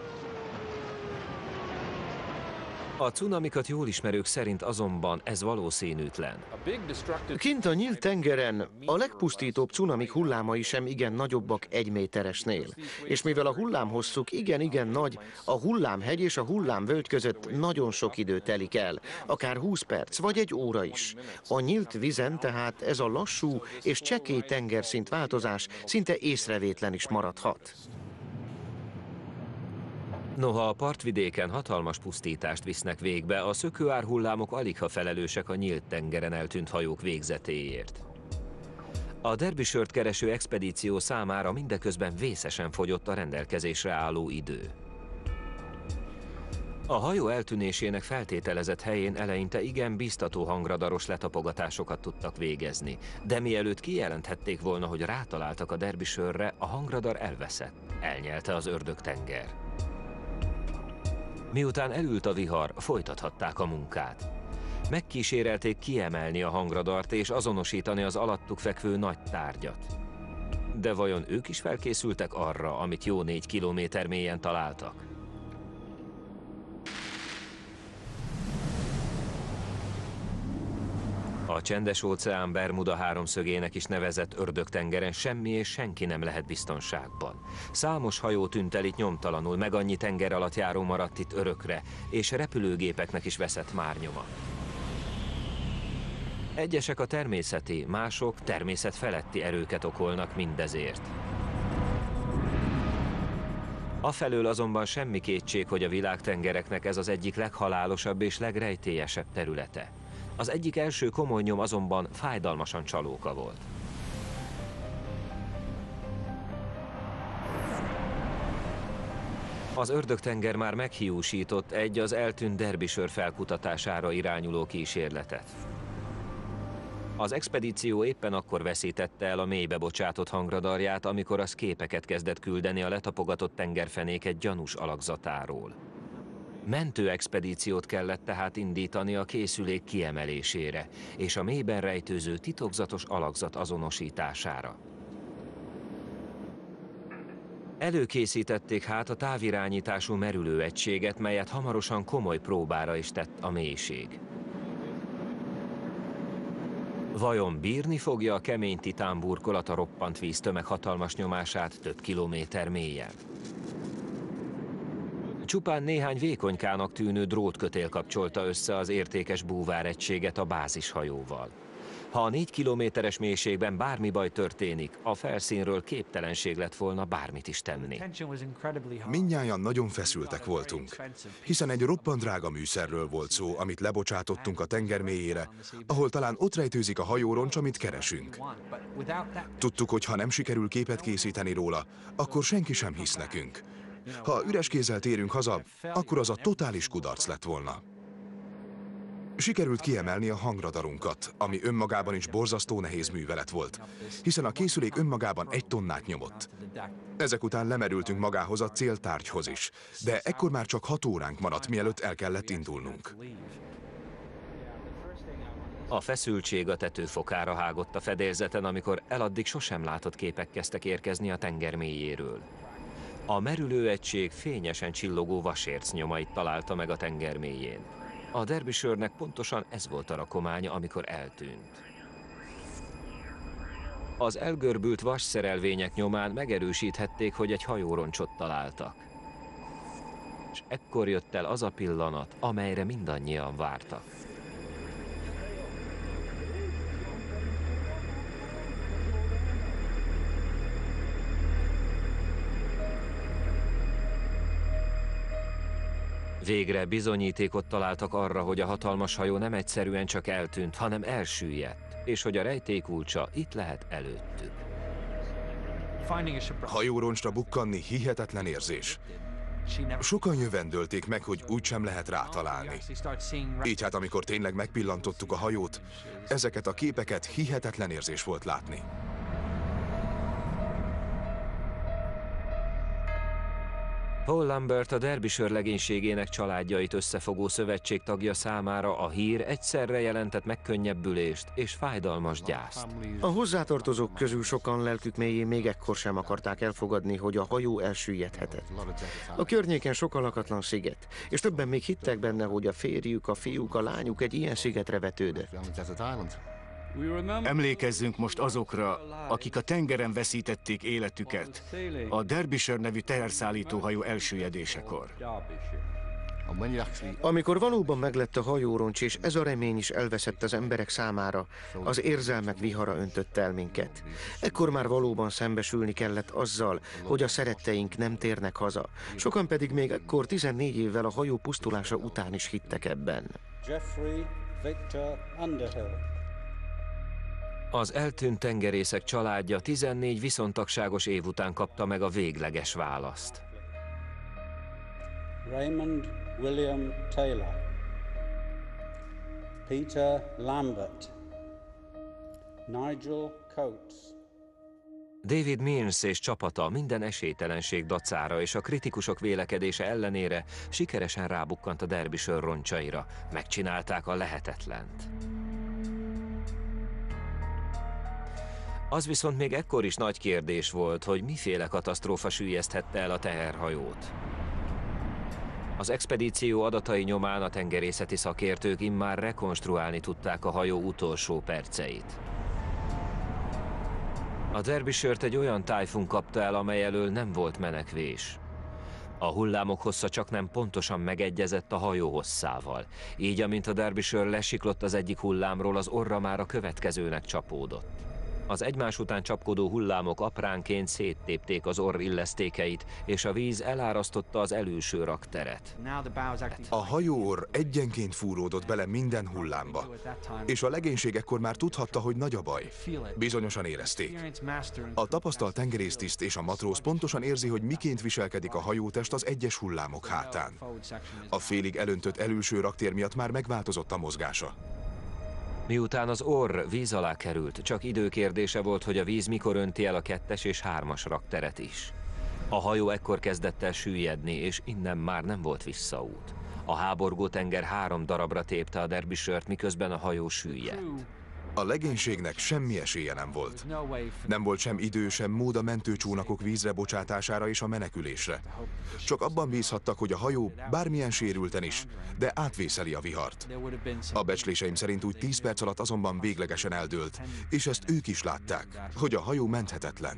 A cunamikat jól ismerők szerint azonban ez valószínűtlen. Kint a nyílt tengeren a legpusztítóbb cunamik hullámai sem igen nagyobbak egy méteresnél. És mivel a hullámhosszuk igen-igen nagy, a hullámhegy és a hullámvölgy között nagyon sok idő telik el, akár húsz perc vagy egy óra is. A nyílt vizen tehát ez a lassú és csekély tengerszint változás szinte észrevétlen is maradhat. Noha a partvidéken hatalmas pusztítást visznek végbe, a szökőár hullámok aligha felelősek a nyílt tengeren eltűnt hajók végzetéért. A Derbyshire-t kereső expedíció számára mindeközben vészesen fogyott a rendelkezésre álló idő. A hajó eltűnésének feltételezett helyén eleinte igen biztató hangradaros letapogatásokat tudtak végezni, de mielőtt kijelenthették volna, hogy rátaláltak a Derbyshire-re, a hangradar elveszett, elnyelte az Ördög-tenger. Miután elült a vihar, folytathatták a munkát. Megkísérelték kiemelni a hangradart és azonosítani az alattuk fekvő nagy tárgyat. De vajon ők is felkészültek arra, amit jó négy kilométer mélyen találtak? A Csendes-óceán Bermuda háromszögének is nevezett Ördög-tengeren semmi és senki nem lehet biztonságban. Számos hajó tűnt el itt nyomtalanul, meg annyi tenger alatt járó maradt itt örökre, és repülőgépeknek is veszett már nyoma. Egyesek a természeti, mások természet feletti erőket okolnak mindezért. Afelől azonban semmi kétség, hogy a világtengereknek ez az egyik leghalálosabb és legrejtélyesebb területe. Az egyik első komoly nyom azonban fájdalmasan csalóka volt. Az Ördög-tenger már meghiúsított egy az eltűnt Derbyshire felkutatására irányuló kísérletet. Az expedíció éppen akkor veszítette el a mélybe bocsátott hangradarját, amikor az képeket kezdett küldeni a letapogatott tengerfenék egy gyanús alakzatáról. Mentőexpedíciót kellett tehát indítani a készülék kiemelésére és a mélyben rejtőző titokzatos alakzat azonosítására. Előkészítették hát a távirányítású merülőegységet, melyet hamarosan komoly próbára is tett a mélység. Vajon bírni fogja a kemény titánburkolat a roppant víztömeg hatalmas nyomását több kilométer mélyen? Csupán néhány vékonykának tűnő drótkötél kapcsolta össze az értékes búváregységet a bázishajóval. Ha a négy kilométeres mélységben bármi baj történik, a felszínről képtelenség lett volna bármit is tenni. Mindnyájan nagyon feszültek voltunk, hiszen egy roppant drága műszerről volt szó, amit lebocsátottunk a tenger mélyére, ahol talán ott rejtőzik a hajóroncs, amit keresünk. Tudtuk, hogy ha nem sikerül képet készíteni róla, akkor senki sem hisz nekünk. Ha üres kézzel térünk haza, akkor az a totális kudarc lett volna. Sikerült kiemelni a hangradarunkat, ami önmagában is borzasztó nehéz művelet volt, hiszen a készülék önmagában egy tonnát nyomott. Ezek után lemerültünk magához a céltárgyhoz is, de ekkor már csak hat óránk maradt, mielőtt el kellett indulnunk. A feszültség a tetőfokára hágott a fedélzeten, amikor eladdig sosem látott képek kezdtek érkezni a tenger mélyéről. A merülőegység fényesen csillogó vasérc nyomait találta meg a tenger mélyén. A Derbyshire-nek pontosan ez volt a rakománya, amikor eltűnt. Az elgörbült vasszerelvények nyomán megerősíthették, hogy egy hajóroncsot találtak. És ekkor jött el az a pillanat, amelyre mindannyian vártak. Végre bizonyítékot találtak arra, hogy a hatalmas hajó nem egyszerűen csak eltűnt, hanem elsüllyedt, és hogy a rejtélykulcsa itt lehet előttük. Hajóroncsra bukkanni hihetetlen érzés. Sokan jövendölték meg, hogy úgysem lehet rátalálni. Így hát, amikor tényleg megpillantottuk a hajót, ezeket a képeket hihetetlen érzés volt látni. Paul Lambert, a Derbyshire legénységének családjait összefogó szövetség tagja számára a hír egyszerre jelentett megkönnyebbülést és fájdalmas gyászt. A hozzátartozók közül sokan lelkük mélyén még ekkor sem akarták elfogadni, hogy a hajó elsüllyedhetett. A környéken sok lakatlan sziget, és többen még hittek benne, hogy a férjük, a fiúk, a lányuk egy ilyen szigetre vetődött. Emlékezzünk most azokra, akik a tengeren veszítették életüket a Derbyshire nevű teherszállítóhajó elsüllyedésekor. Amikor valóban meglett a hajóroncs, és ez a remény is elveszett az emberek számára, az érzelmek vihara öntött el minket. Ekkor már valóban szembesülni kellett azzal, hogy a szeretteink nem térnek haza. Sokan pedig még ekkor tizennégy évvel a hajó pusztulása után is hittek ebben. Jeffrey Victor Underhill. Az eltűnt tengerészek családja tizennégy viszontagságos év után kapta meg a végleges választ. Raymond William Taylor, Peter Lambert, Nigel Coates. David Mearns és csapata minden esélytelenség dacára és a kritikusok vélekedése ellenére sikeresen rábukkant a Derbyshire roncsaira. Megcsinálták a lehetetlent. Az viszont még ekkor is nagy kérdés volt, hogy miféle katasztrófa süllyeszthette el a teherhajót. Az expedíció adatai nyomán a tengerészeti szakértők immár rekonstruálni tudták a hajó utolsó perceit. A Derbyshire-t egy olyan tájfun kapta el, amely elől nem volt menekvés. A hullámok hossza csaknem pontosan megegyezett a hajó hosszával, így amint a Derbyshire lesiklott az egyik hullámról, az orra már a következőnek csapódott. Az egymás után csapkodó hullámok apránként széttépték az orr illesztékeit, és a víz elárasztotta az elülső rakteret. A hajóorr egyenként fúródott bele minden hullámba, és a legénység ekkor már tudhatta, hogy nagy a baj. Bizonyosan érezték. A tapasztalt tengerésztiszt és a matróz pontosan érzi, hogy miként viselkedik a hajótest az egyes hullámok hátán. A félig elöntött elülső raktér miatt már megváltozott a mozgása. Miután az orr víz alá került, csak időkérdése volt, hogy a víz mikor önti el a kettes és hármas rakteret is. A hajó ekkor kezdett el süllyedni, és innen már nem volt visszaút. A háborgó tenger három darabra tépte a Derbyshire-t, miközben a hajó süllyedt. A legénységnek semmi esélye nem volt. Nem volt sem idő, sem mód a mentőcsónakok vízre bocsátására és a menekülésre. Csak abban bízhattak, hogy a hajó bármilyen sérülten is, de átvészeli a vihart. A becsléseim szerint úgy tíz perc alatt azonban véglegesen eldőlt, és ezt ők is látták, hogy a hajó menthetetlen.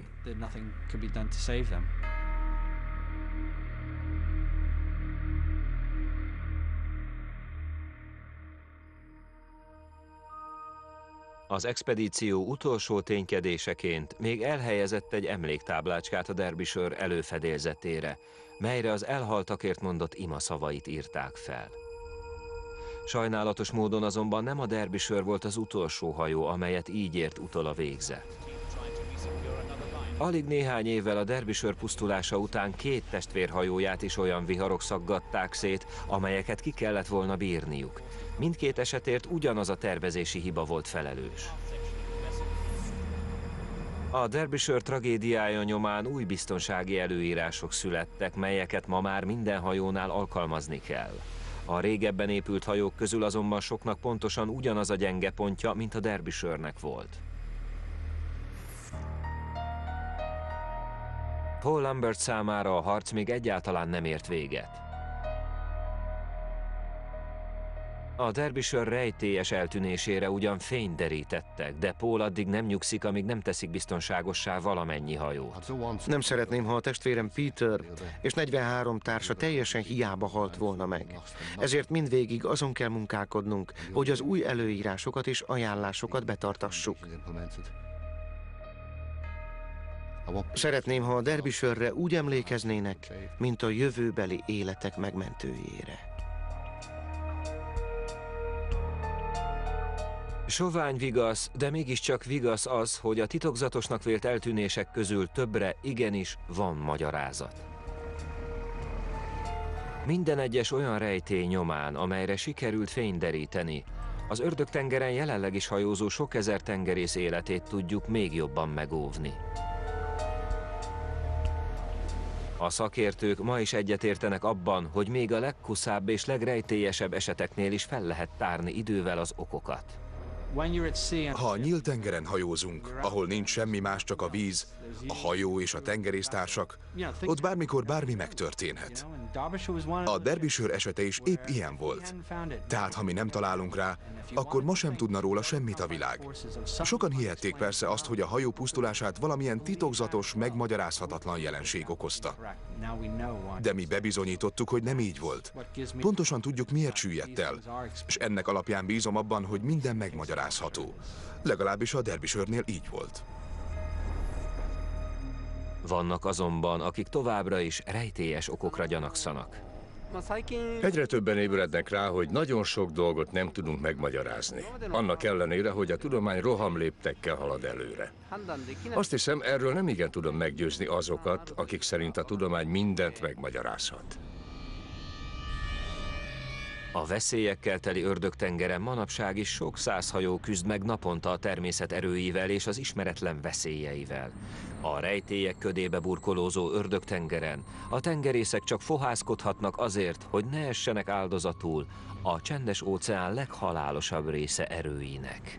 Az expedíció utolsó ténykedéseként még elhelyezett egy emléktáblácskát a Derbyshire előfedélzetére, melyre az elhaltakért mondott imaszavait írták fel. Sajnálatos módon azonban nem a Derbyshire volt az utolsó hajó, amelyet így ért utol a végzet. Alig néhány évvel a Derbyshire pusztulása után két testvérhajóját is olyan viharok szaggatták szét, amelyeket ki kellett volna bírniuk. Mindkét esetért ugyanaz a tervezési hiba volt felelős. A Derbyshire tragédiája nyomán új biztonsági előírások születtek, melyeket ma már minden hajónál alkalmazni kell. A régebben épült hajók közül azonban soknak pontosan ugyanaz a gyenge pontja, mint a Derbyshire-nek volt. Paul Lambert számára a harc még egyáltalán nem ért véget. A Derbyshire rejtélyes eltűnésére ugyan fényt derítettek, de Paul addig nem nyugszik, amíg nem teszik biztonságossá valamennyi hajót. Nem szeretném, ha a testvérem Peter és negyvenhárom társa teljesen hiába halt volna meg. Ezért mindvégig azon kell munkálkodnunk, hogy az új előírásokat és ajánlásokat betartassuk. Szeretném, ha a Derbyshire-re úgy emlékeznének, mint a jövőbeli életek megmentőjére. Sovány vigasz, de mégiscsak vigasz az, hogy a titokzatosnak vélt eltűnések közül többre igenis van magyarázat. Minden egyes olyan rejtély nyomán, amelyre sikerült fényt deríteni, az Ördögtengeren jelenleg is hajózó sok ezer tengerész életét tudjuk még jobban megóvni. A szakértők ma is egyetértenek abban, hogy még a legkuszább és legrejtélyesebb eseteknél is fel lehet tárni idővel az okokat. Ha a nyílt tengeren hajózunk, ahol nincs semmi más, csak a víz, a hajó és a tengerésztársak, ott bármikor bármi megtörténhet. A Derbyshire esete is épp ilyen volt. Tehát ha mi nem találunk rá, akkor ma sem tudna róla semmit a világ. Sokan hihették persze azt, hogy a hajó pusztulását valamilyen titokzatos, megmagyarázhatatlan jelenség okozta. De mi bebizonyítottuk, hogy nem így volt. Pontosan tudjuk, miért süllyedt el, és ennek alapján bízom abban, hogy minden megmagyarázható. Legalábbis a Derbyshire-nél így volt. Vannak azonban, akik továbbra is rejtélyes okokra gyanakszanak. Egyre többen ébrednek rá, hogy nagyon sok dolgot nem tudunk megmagyarázni. Annak ellenére, hogy a tudomány rohamléptekkel halad előre. Azt hiszem, erről nem igen tudom meggyőzni azokat, akik szerint a tudomány mindent megmagyarázhat. A veszélyekkel teli Ördögtengeren manapság is sok száz hajó küzd meg naponta a természet erőivel és az ismeretlen veszélyeivel. A rejtélyek ködébe burkolózó Ördögtengeren a tengerészek csak fohászkodhatnak azért, hogy ne essenek áldozatul a csendes óceán leghalálosabb része erőinek.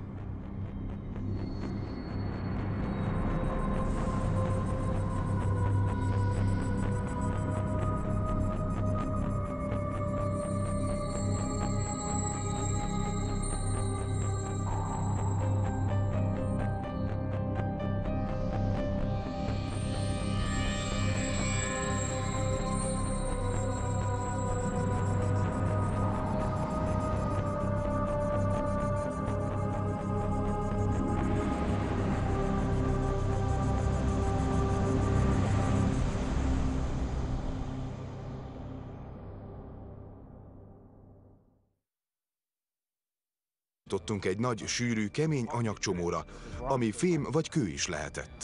Tudtunk egy nagy, sűrű, kemény anyagcsomóra, ami fém vagy kő is lehetett.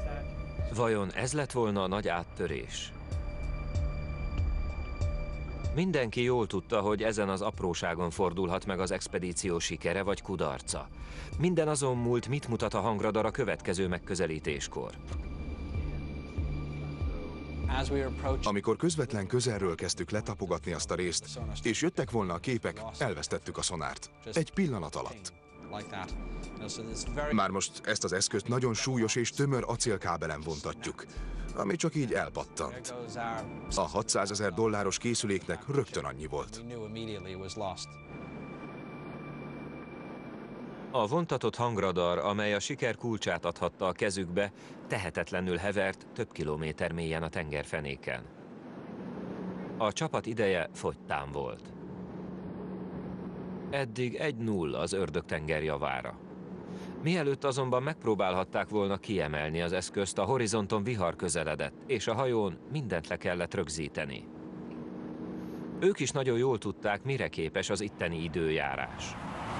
Vajon ez lett volna a nagy áttörés? Mindenki jól tudta, hogy ezen az apróságon fordulhat meg az expedíció sikere vagy kudarca. Minden azon múlt, mit mutat a hangradar a következő megközelítéskor. Amikor közvetlen közelről kezdtük letapogatni azt a részt, és jöttek volna a képek, elvesztettük a szonárt. Egy pillanat alatt. Már most ezt az eszközt nagyon súlyos és tömör acélkábelen vontatjuk, ami csak így elpattant. A hatszázezer dolláros készüléknek rögtön annyi volt. A vontatott hangradar, amely a siker kulcsát adhatta a kezükbe, tehetetlenül hevert több kilométer mélyen a tengerfenéken. A csapat ideje fogytán volt. Eddig egy null az Ördögtenger javára. Mielőtt azonban megpróbálhatták volna kiemelni az eszközt, a horizonton vihar közeledett, és a hajón mindent le kellett rögzíteni. Ők is nagyon jól tudták, mire képes az itteni időjárás.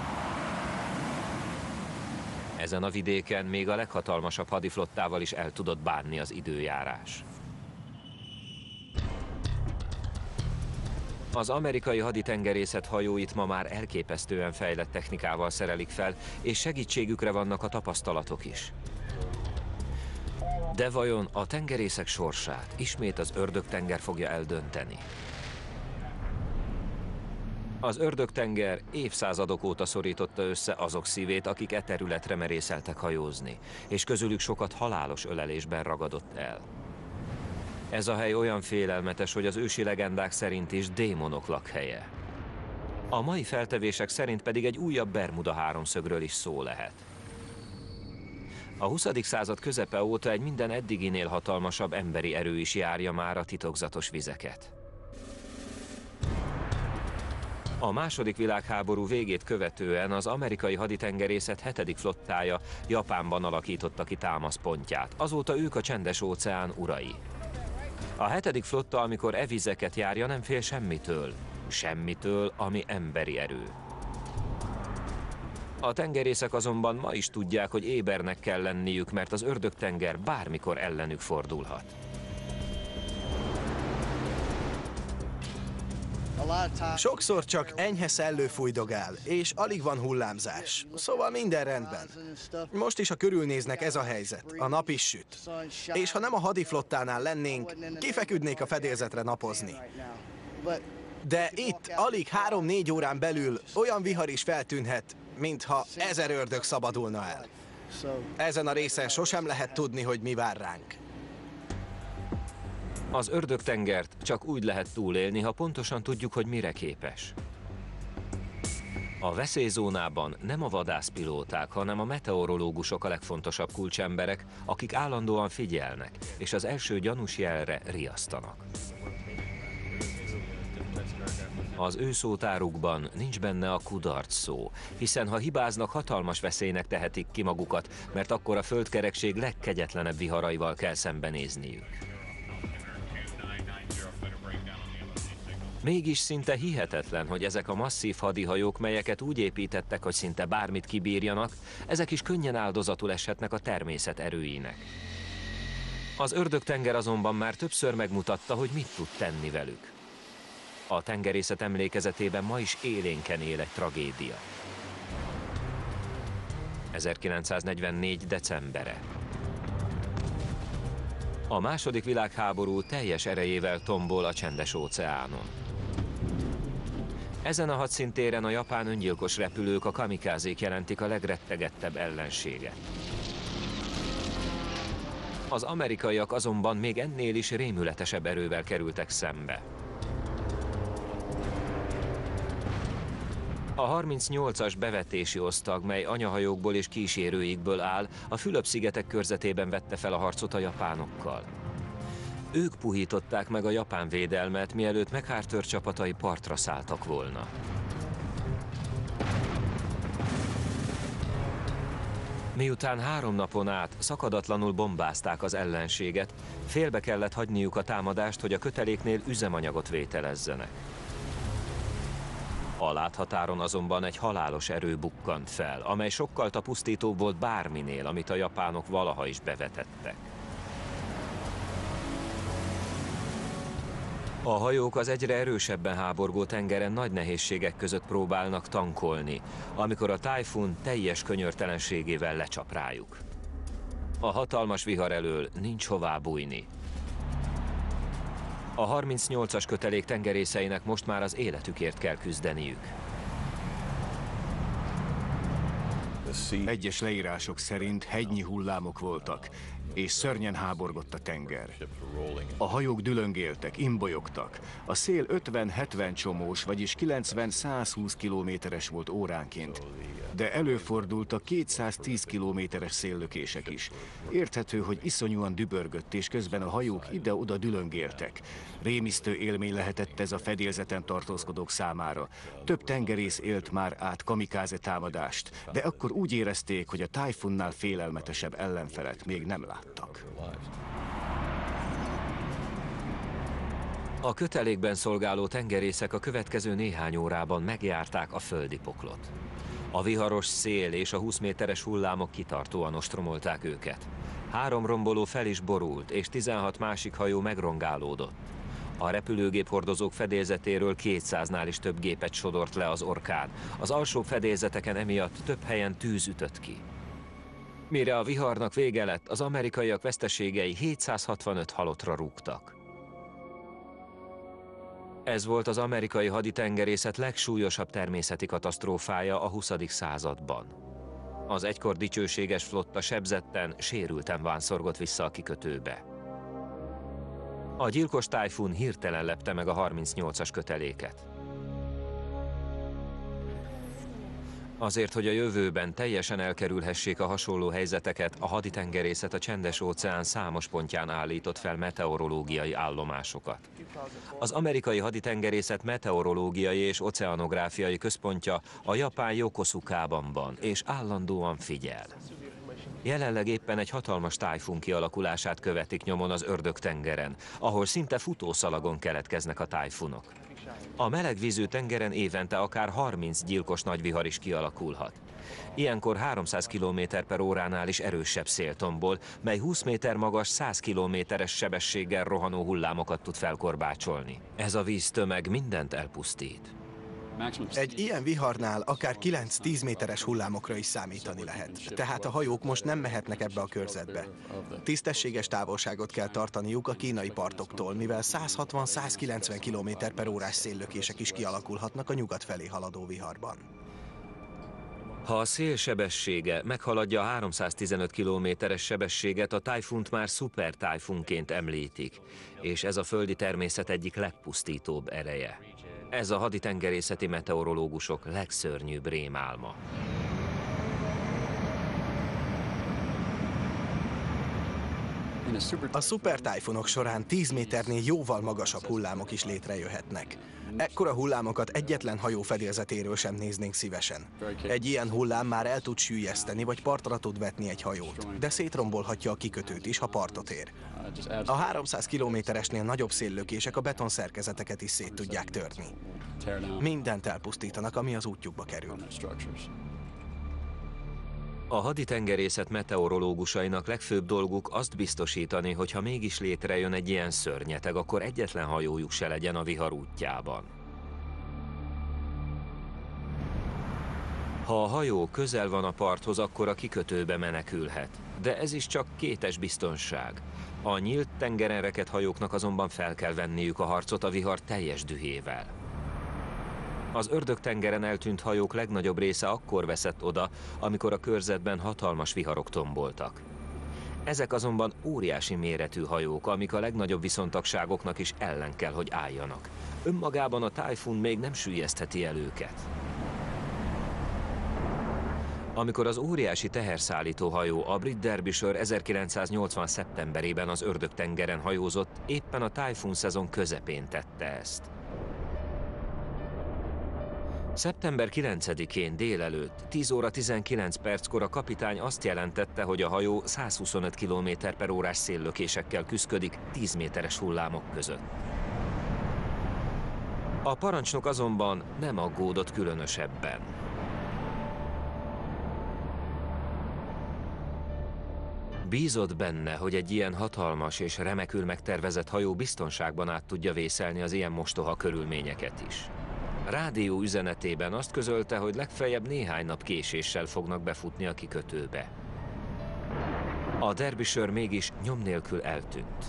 Ezen a vidéken még a leghatalmasabb hadiflottával is el tudott bánni az időjárás. Az amerikai haditengerészet hajóit ma már elképesztően fejlett technikával szerelik fel, és segítségükre vannak a tapasztalatok is. De vajon a tengerészek sorsát ismét az Ördögtenger fogja eldönteni? Az Ördögtenger évszázadok óta szorította össze azok szívét, akik e területre merészeltek hajózni, és közülük sokat halálos ölelésben ragadott el. Ez a hely olyan félelmetes, hogy az ősi legendák szerint is démonok lakhelye. A mai feltevések szerint pedig egy újabb Bermuda háromszögről is szó lehet. A huszadik század közepe óta egy minden eddiginél hatalmasabb emberi erő is járja már a titokzatos vizeket. A második világháború végét követően az amerikai haditengerészet hetedik flottája Japánban alakította ki támaszpontját. Azóta ők a Csendes-óceán urai. A hetedik flotta, amikor e vizeket járja, nem fél semmitől. Semmitől, ami emberi erő. A tengerészek azonban ma is tudják, hogy ébernek kell lenniük, mert az Ördögtenger bármikor ellenük fordulhat. Sokszor csak enyhe szellő fújdogál, és alig van hullámzás. Szóval minden rendben. Most is, ha körülnéznek, ez a helyzet. A nap is süt. És ha nem a hadiflottánál lennénk, kifeküdnék a fedélzetre napozni. De itt alig három-négy órán belül olyan vihar is feltűnhet, mintha ezer ördög szabadulna el. Ezen a részen sosem lehet tudni, hogy mi vár ránk. Az Ördögtengert csak úgy lehet túlélni, ha pontosan tudjuk, hogy mire képes. A veszélyzónában nem a vadászpilóták, hanem a meteorológusok a legfontosabb kulcsemberek, akik állandóan figyelnek, és az első gyanús jelre riasztanak. Az ő szótárukban nincs benne a kudarc szó, hiszen ha hibáznak, hatalmas veszélynek tehetik ki magukat, mert akkor a földkerekség legkegyetlenebb viharaival kell szembenézniük. Mégis szinte hihetetlen, hogy ezek a masszív hadihajók, melyeket úgy építettek, hogy szinte bármit kibírjanak, ezek is könnyen áldozatul eshetnek a természet erőinek. Az Ördögtenger azonban már többször megmutatta, hogy mit tud tenni velük. A tengerészet emlékezetében ma is élénken él egy tragédia. ezerkilencszáznegyvennégy. decembere. A második világháború teljes erejével tombol a Csendes-óceánon. Ezen a hadszintéren a japán öngyilkos repülők, a kamikázék jelentik a legrettegettebb ellenséget. Az amerikaiak azonban még ennél is rémületesebb erővel kerültek szembe. A harmincnyolcas bevetési osztag, mely anyahajókból és kísérőikből áll, a Fülöp-szigetek körzetében vette fel a harcot a japánokkal. Ők puhították meg a japán védelmet, mielőtt MacArthur csapatai partra szálltak volna. Miután három napon át szakadatlanul bombázták az ellenséget, félbe kellett hagyniuk a támadást, hogy a köteléknél üzemanyagot vételezzenek. A láthatáron azonban egy halálos erő bukkant fel, amely sokkal pusztítóbb volt bárminél, amit a japánok valaha is bevetettek. A hajók az egyre erősebben háborgó tengeren nagy nehézségek között próbálnak tankolni, amikor a tájfun teljes könyörtelenségével lecsap rájuk. A hatalmas vihar elől nincs hová bújni. A harmincnyolcas kötelék tengerészeinek most már az életükért kell küzdeniük. Egyes leírások szerint hegynyi hullámok voltak, és szörnyen háborgott a tenger. A hajók dülöngéltek, imbolyogtak. A szél ötven-hetven csomós, vagyis kilencven-százhúsz kilométeres volt óránként. De előfordult a kétszáztíz kilométeres széllökések is. Érthető, hogy iszonyúan dübörgött, és közben a hajók ide-oda dülöngéltek. Rémisztő élmény lehetett ez a fedélzeten tartózkodók számára. Több tengerész élt már át kamikáze támadást, de akkor úgy érezték, hogy a tájfunnál félelmetesebb ellenfelet még nem láttak. A kötelékben szolgáló tengerészek a következő néhány órában megjárták a földi poklot. A viharos szél és a húsz méteres hullámok kitartóan ostromolták őket. Három romboló fel is borult, és tizenhat másik hajó megrongálódott. A repülőgép hordozók fedélzetéről kétszáznál is több gépet sodort le az orkán. Az alsó fedélzeteken emiatt több helyen tűz ütött ki. Mire a viharnak vége lett, az amerikaiak veszteségei hétszázhatvanöt halottra rúgtak. Ez volt az amerikai haditengerészet legsúlyosabb természeti katasztrófája a huszadik században. Az egykor dicsőséges flotta sebzetten, sérülten vánszorgott vissza a kikötőbe. A gyilkos tájfun hirtelen lepte meg a harmincnyolcas köteléket. Azért, hogy a jövőben teljesen elkerülhessék a hasonló helyzeteket, a haditengerészet a Csendes-óceán számos pontján állított fel meteorológiai állomásokat. Az amerikai haditengerészet meteorológiai és oceanográfiai központja a japán Yokoszukában van, és állandóan figyel. Jelenleg éppen egy hatalmas tájfun kialakulását követik nyomon az Ördög-tengeren, ahol szinte futószalagon keletkeznek a tájfunok. A melegvízű tengeren évente akár harminc gyilkos nagyvihar is kialakulhat. Ilyenkor háromszáz kilométer per óránál is erősebb szél tombol, mely húsz méter magas, száz kilométeres sebességgel rohanó hullámokat tud felkorbácsolni. Ez a víztömeg mindent elpusztít. Egy ilyen viharnál akár kilenc-tíz méteres hullámokra is számítani lehet. Tehát a hajók most nem mehetnek ebbe a körzetbe. Tisztességes távolságot kell tartaniuk a kínai partoktól, mivel száz hatvan-száz kilencven kilométer per órás széllökések is kialakulhatnak a nyugat felé haladó viharban. Ha a szél sebessége meghaladja a háromszáztizenöt kilométeres sebességet, a tájfunt már szupertájfunként említik, és ez a földi természet egyik legpusztítóbb ereje. Ez a haditengerészeti meteorológusok legszörnyűbb rémálma. A szupertájfunok során tíz méternél jóval magasabb hullámok is létrejöhetnek. Ekkora hullámokat egyetlen hajó fedélzetéről sem néznénk szívesen. Egy ilyen hullám már el tud süllyeszteni, vagy partra tud vetni egy hajót, de szétrombolhatja a kikötőt is, ha partot ér. A háromszáz kilométeresnél nagyobb széllökések a betonszerkezeteket is szét tudják törni. Mindent elpusztítanak, ami az útjukba kerül. A haditengerészet meteorológusainak legfőbb dolguk azt biztosítani, hogy ha mégis létrejön egy ilyen szörnyeteg, akkor egyetlen hajójuk se legyen a vihar útjában. Ha a hajó közel van a parthoz, akkor a kikötőbe menekülhet. De ez is csak kétes biztonság. A nyílt tengeren rekedt hajóknak azonban fel kell venniük a harcot a vihar teljes dühével. Az Ördög-tengeren eltűnt hajók legnagyobb része akkor veszett oda, amikor a körzetben hatalmas viharok tomboltak. Ezek azonban óriási méretű hajók, amik a legnagyobb viszontagságoknak is ellen kell, hogy álljanak. Önmagában a tájfun még nem süllyesztheti el őket. Amikor az óriási teherszállító hajó, a brit Derbyshire ezerkilencszáznyolcvan. szeptemberében az Ördög-tengeren hajózott, éppen a tájfun szezon közepén tette ezt. szeptember kilencedikén délelőtt, tíz óra tizenkilenc perckor a kapitány azt jelentette, hogy a hajó száz huszonöt kilométer per órás széllökésekkel küszködik tíz méteres hullámok között. A parancsnok azonban nem aggódott különösebben. Bízott benne, hogy egy ilyen hatalmas és remekül megtervezett hajó biztonságban át tudja vészelni az ilyen mostoha körülményeket is. Rádió üzenetében azt közölte, hogy legfeljebb néhány nap késéssel fognak befutni a kikötőbe. A Derbyshire mégis nyom nélkül eltűnt.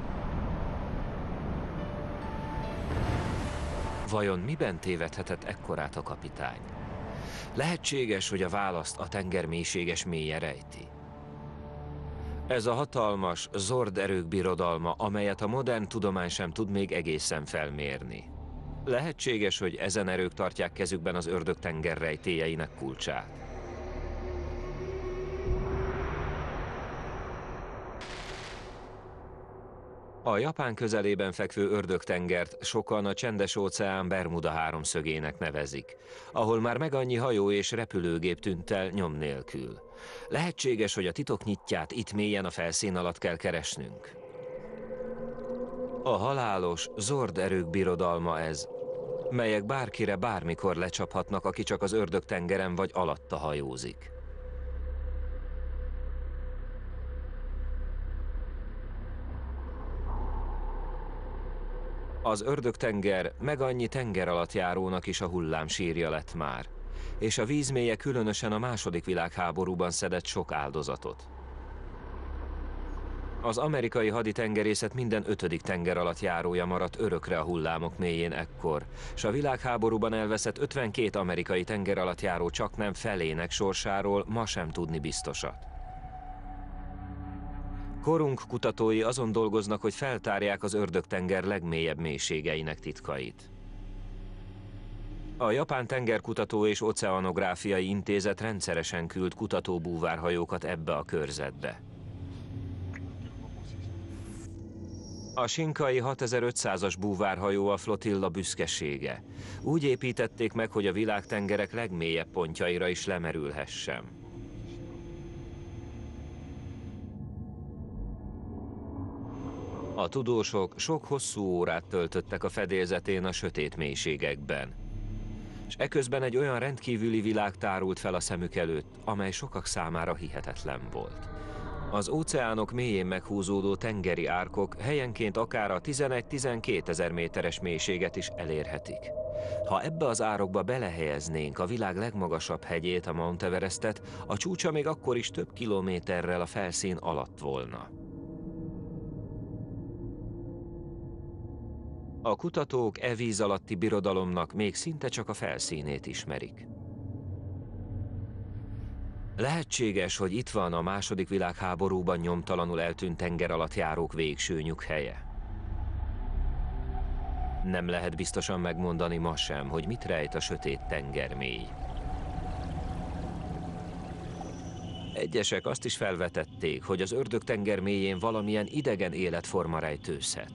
Vajon miben tévedhetett ekkorát a kapitány? Lehetséges, hogy a választ a tenger mélységes mélye rejti. Ez a hatalmas Zord erők birodalma, amelyet a modern tudomány sem tud még egészen felmérni. Lehetséges, hogy ezen erők tartják kezükben az ördögtenger rejtélyeinek kulcsát. A Japán közelében fekvő ördögtengert sokan a Csendes-óceán Bermuda háromszögének nevezik, ahol már meg annyi hajó és repülőgép tűnt el nyom nélkül. Lehetséges, hogy a titok nyitját itt mélyen a felszín alatt kell keresnünk. A halálos Zord erők birodalma ez, melyek bárkire bármikor lecsaphatnak, aki csak az ördögtengeren vagy alatta hajózik. Az ördögtenger meg annyi tengeralattjárónak is a hullámsírja lett már, és a vízmélye különösen a második világháborúban szedett sok áldozatot. Az amerikai haditengerészet minden ötödik tengeralattjárója maradt örökre a hullámok mélyén ekkor, s a világháborúban elveszett ötvenkét amerikai tengeralattjáró csaknem felének sorsáról ma sem tudni biztosat. Korunk kutatói azon dolgoznak, hogy feltárják az ördögtenger legmélyebb mélységeinek titkait. A Japán Tengerkutató és Oceanográfiai Intézet rendszeresen küld kutatóbúvárhajókat ebbe a körzetbe. A Shinkai hatezer-ötszázas búvárhajó a flotilla büszkesége. Úgy építették meg, hogy a világtengerek legmélyebb pontjaira is lemerülhessen. A tudósok sok hosszú órát töltöttek a fedélzetén a sötét mélységekben. És eközben egy olyan rendkívüli világ tárult fel a szemük előtt, amely sokak számára hihetetlen volt. Az óceánok mélyén meghúzódó tengeri árkok helyenként akár a tizenegy-tizenkét ezer méteres mélységet is elérhetik. Ha ebbe az árokba belehelyeznénk a világ legmagasabb hegyét, a Mount Everestet, a csúcsa még akkor is több kilométerrel a felszín alatt volna. A kutatók e víz alatti birodalomnak még szinte csak a felszínét ismerik. Lehetséges, hogy itt van a második világháborúban nyomtalanul eltűnt tengeralattjárók végső nyughelye. Nem lehet biztosan megmondani ma sem, hogy mit rejt a sötét tengermély. Egyesek azt is felvetették, hogy az ördögtenger mélyén valamilyen idegen életforma rejtőzhet.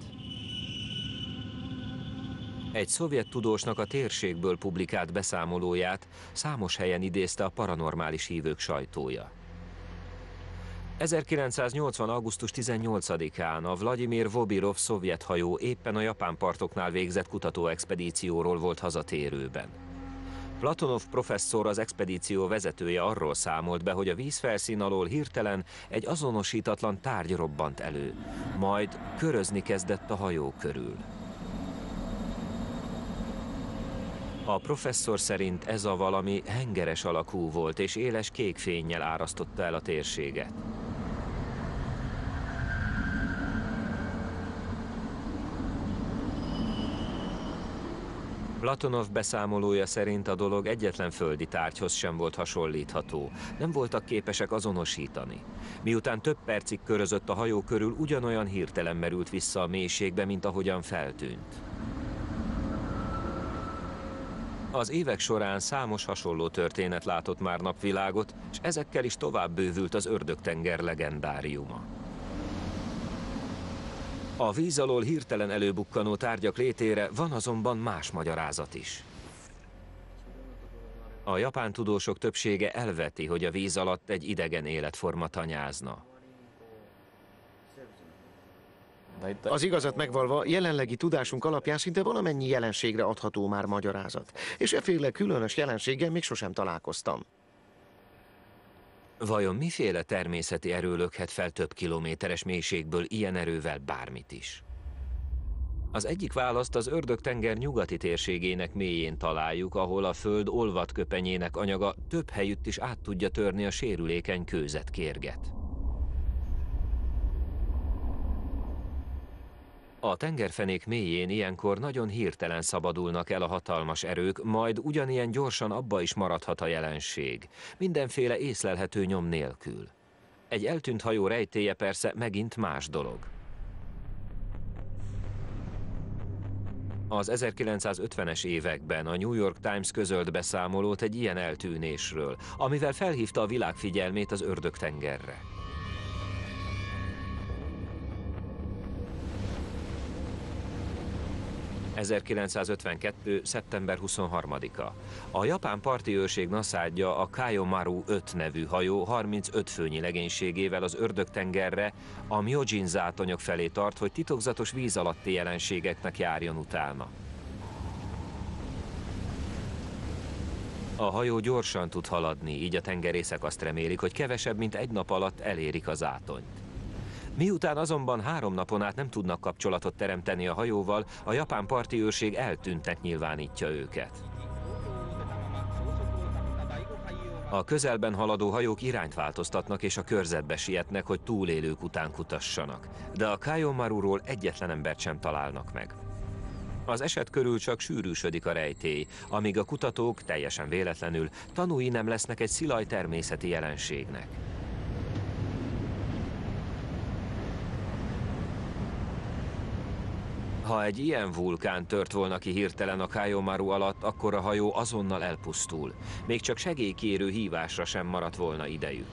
Egy szovjet tudósnak a térségből publikált beszámolóját számos helyen idézte a paranormális hívők sajtója. ezerkilencszáznyolcvan. augusztus tizennyolcadikán a Vladimir Vobirov szovjet hajó éppen a japán partoknál végzett kutatóexpedícióról volt hazatérőben. Platonov professzor, az expedíció vezetője arról számolt be, hogy a vízfelszín alól hirtelen egy azonosítatlan tárgy robbant elő, majd körözni kezdett a hajó körül. A professzor szerint ez a valami hengeres alakú volt, és éles kék fénnyel árasztotta el a térséget. Platonov beszámolója szerint a dolog egyetlen földi tárgyhoz sem volt hasonlítható. Nem voltak képesek azonosítani. Miután több percig körözött a hajó körül, ugyanolyan hirtelen merült vissza a mélységbe, mint ahogyan feltűnt. Az évek során számos hasonló történet látott már napvilágot, és ezekkel is tovább bővült az ördögtenger legendáriuma. A víz alól hirtelen előbukkanó tárgyak létére van azonban más magyarázat is. A japán tudósok többsége elveti, hogy a víz alatt egy idegen életforma tanyázna. Az igazat megvalva, jelenlegi tudásunk alapján szinte valamennyi jelenségre adható már magyarázat. És efféle különös jelenséggel még sosem találkoztam. Vajon miféle természeti erő lökhet fel több kilométeres mélységből ilyen erővel bármit is? Az egyik választ az Ördög-tenger nyugati térségének mélyén találjuk, ahol a föld olvadköpenyének anyaga több helyütt is át tudja törni a sérülékeny kőzetkérget. A tengerfenék mélyén ilyenkor nagyon hirtelen szabadulnak el a hatalmas erők, majd ugyanilyen gyorsan abba is maradhat a jelenség, mindenféle észlelhető nyom nélkül. Egy eltűnt hajó rejtélye persze megint más dolog. Az ezerkilencszázötvenes években a New York Times közölt beszámolót egy ilyen eltűnésről, amivel felhívta a világ figyelmét az Ördög-tengerre. ezerkilencszázötvenkettő. szeptember huszonharmadika. A japán parti őrség naszádja a Kaiomaru öt nevű hajó harmincöt főnyi legénységével az Ördög-tengerre, a Myojin zátonyok felé tart, hogy titokzatos víz alatti jelenségeknek járjon utána. A hajó gyorsan tud haladni, így a tengerészek azt remélik, hogy kevesebb, mint egy nap alatt elérik a zátonyt. Miután azonban három napon át nem tudnak kapcsolatot teremteni a hajóval, a japán parti őrség eltűntnek nyilvánítja őket. A közelben haladó hajók irányt változtatnak és a körzetbe sietnek, hogy túlélők után kutassanak, de a Kaiomaruról egyetlen embert sem találnak meg. Az eset körül csak sűrűsödik a rejtély, amíg a kutatók teljesen véletlenül tanúi nem lesznek egy szilaj természeti jelenségnek. Ha egy ilyen vulkán tört volna ki hirtelen a Kaiomaru alatt, akkor a hajó azonnal elpusztul. Még csak segélykérő hívásra sem maradt volna idejük.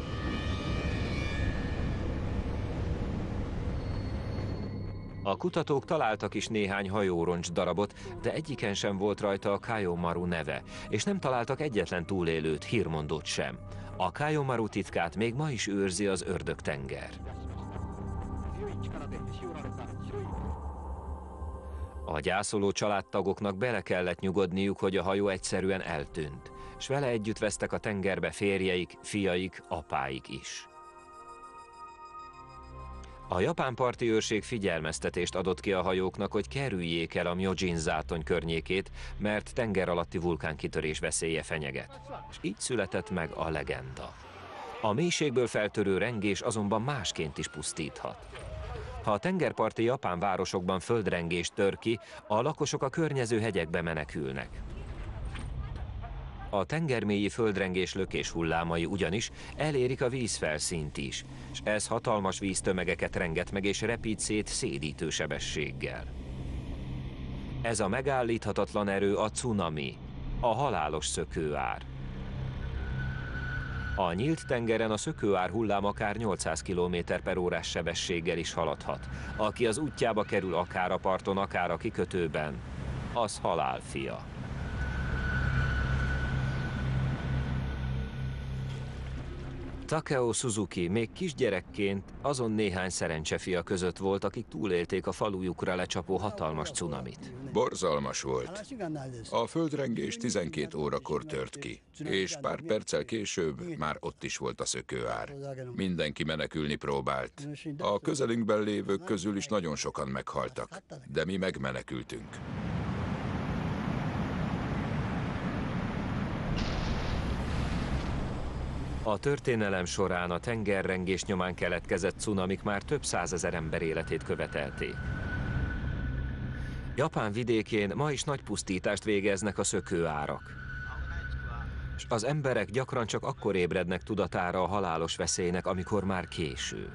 A kutatók találtak is néhány hajóroncs darabot, de egyiken sem volt rajta a Kaiomaru neve, és nem találtak egyetlen túlélőt, hírmondót sem. A Kaiomaru titkát még ma is őrzi az Ördög-tenger. A gyászoló családtagoknak bele kellett nyugodniuk, hogy a hajó egyszerűen eltűnt, s vele együtt vesztek a tengerbe férjeik, fiaik, apáik is. A japán parti őrség figyelmeztetést adott ki a hajóknak, hogy kerüljék el a Myojin zátony környékét, mert tenger alatti vulkánkitörés veszélye fenyeget. És így született meg a legenda. A mélységből feltörő rengés azonban másként is pusztíthat. Ha a tengerparti japán városokban földrengés tör ki, a lakosok a környező hegyekbe menekülnek. A tengermélyi földrengés lökés hullámai ugyanis elérik a vízfelszínt is, és ez hatalmas víztömegeket renget meg és repít szét szédítő sebességgel. Ez a megállíthatatlan erő a cunami, a halálos szökőár. A nyílt tengeren a szökőár hullám akár nyolcszáz kilométer per órás sebességgel is haladhat. Aki az útjába kerül akár a parton, akár a kikötőben, az halálfia. Takeo Suzuki még kisgyerekként azon néhány szerencsefia között volt, akik túlélték a falujukra lecsapó hatalmas cunamit. Borzalmas volt. A földrengés tizenkét órakor tört ki, és pár perccel később már ott is volt a szökőár. Mindenki menekülni próbált. A közelünkben lévők közül is nagyon sokan meghaltak, de mi megmenekültünk. A történelem során a tengerrengés nyomán keletkezett cunamik már több százezer ember életét követelték. Japán vidékén ma is nagy pusztítást végeznek a szökőárak. És az emberek gyakran csak akkor ébrednek tudatára a halálos veszélynek, amikor már késő.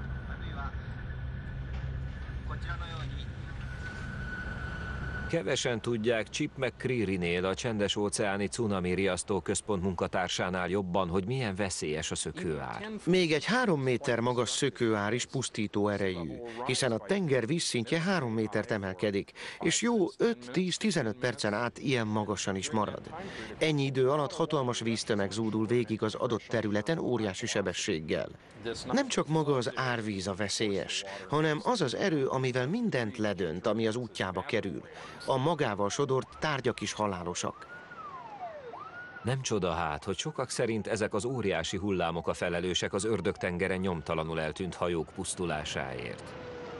Kevesen tudják Chip McCreary-nél, a Csendes-óceáni Cunami Riasztó Központ munkatársánál jobban, hogy milyen veszélyes a szökőár. Még egy három méter magas szökőár is pusztító erejű, hiszen a tenger vízszintje három métert emelkedik, és jó öt-tíz-tizenöt percen át ilyen magasan is marad. Ennyi idő alatt hatalmas víztömeg zúdul végig az adott területen óriási sebességgel. Nem csak maga az árvíz a veszélyes, hanem az az erő, amivel mindent ledönt, ami az útjába kerül. A magával sodort tárgyak is halálosak. Nem csoda hát, hogy sokak szerint ezek az óriási hullámok a felelősek az Ördög-tengeren nyomtalanul eltűnt hajók pusztulásáért.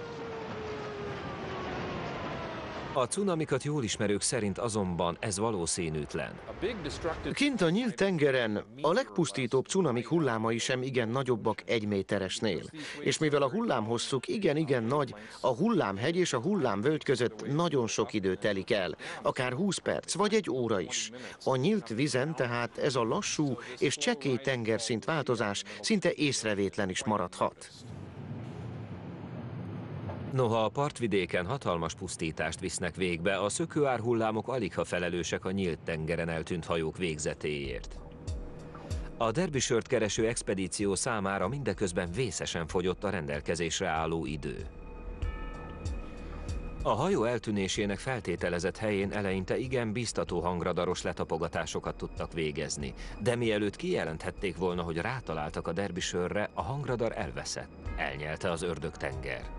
A cunamikat jól ismerők szerint azonban ez valószínűtlen. Kint a nyílt tengeren a legpusztítóbb cunamik hullámai sem igen nagyobbak egy méteresnél. És mivel a hullámhosszuk igen-igen nagy, a hullámhegy és a hullámvölgy között nagyon sok idő telik el, akár húsz perc vagy egy óra is. A nyílt vizen tehát ez a lassú és csekély tengerszint változás szinte észrevétlen is maradhat. Noha a partvidéken hatalmas pusztítást visznek végbe, a szökőárhullámok aligha felelősek a nyílt tengeren eltűnt hajók végzetéért. A Derbyshire-t kereső expedíció számára mindeközben vészesen fogyott a rendelkezésre álló idő. A hajó eltűnésének feltételezett helyén eleinte igen biztató hangradaros letapogatásokat tudtak végezni, de mielőtt kijelenthették volna, hogy rátaláltak a Derbyshire-re, a hangradar elveszett, elnyelte az Ördög-tenger.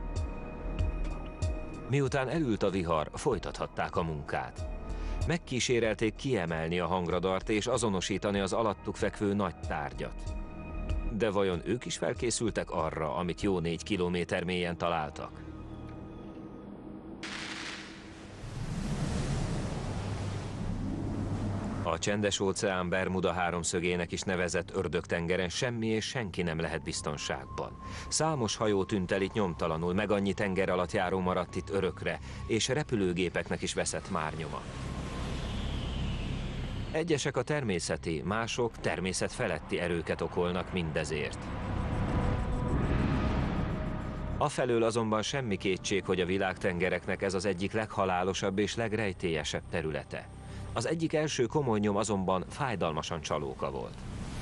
Miután elült a vihar, folytathatták a munkát. Megkísérelték kiemelni a hangradart és azonosítani az alattuk fekvő nagy tárgyat. De vajon ők is felkészültek arra, amit jó négy kilométer mélyen találtak? A Csendes-óceán Bermuda háromszögének is nevezett Ördög-tengeren semmi és senki nem lehet biztonságban. Számos hajó tűnt el itt nyomtalanul, meg annyi tenger alatt járó maradt itt örökre, és repülőgépeknek is veszett már nyoma. Egyesek a természeti, mások természet feletti erőket okolnak mindezért. Afelől azonban semmi kétség, hogy a világtengereknek ez az egyik leghalálosabb és legrejtélyesebb területe. Az egyik első komoly nyom azonban fájdalmasan csalóka volt.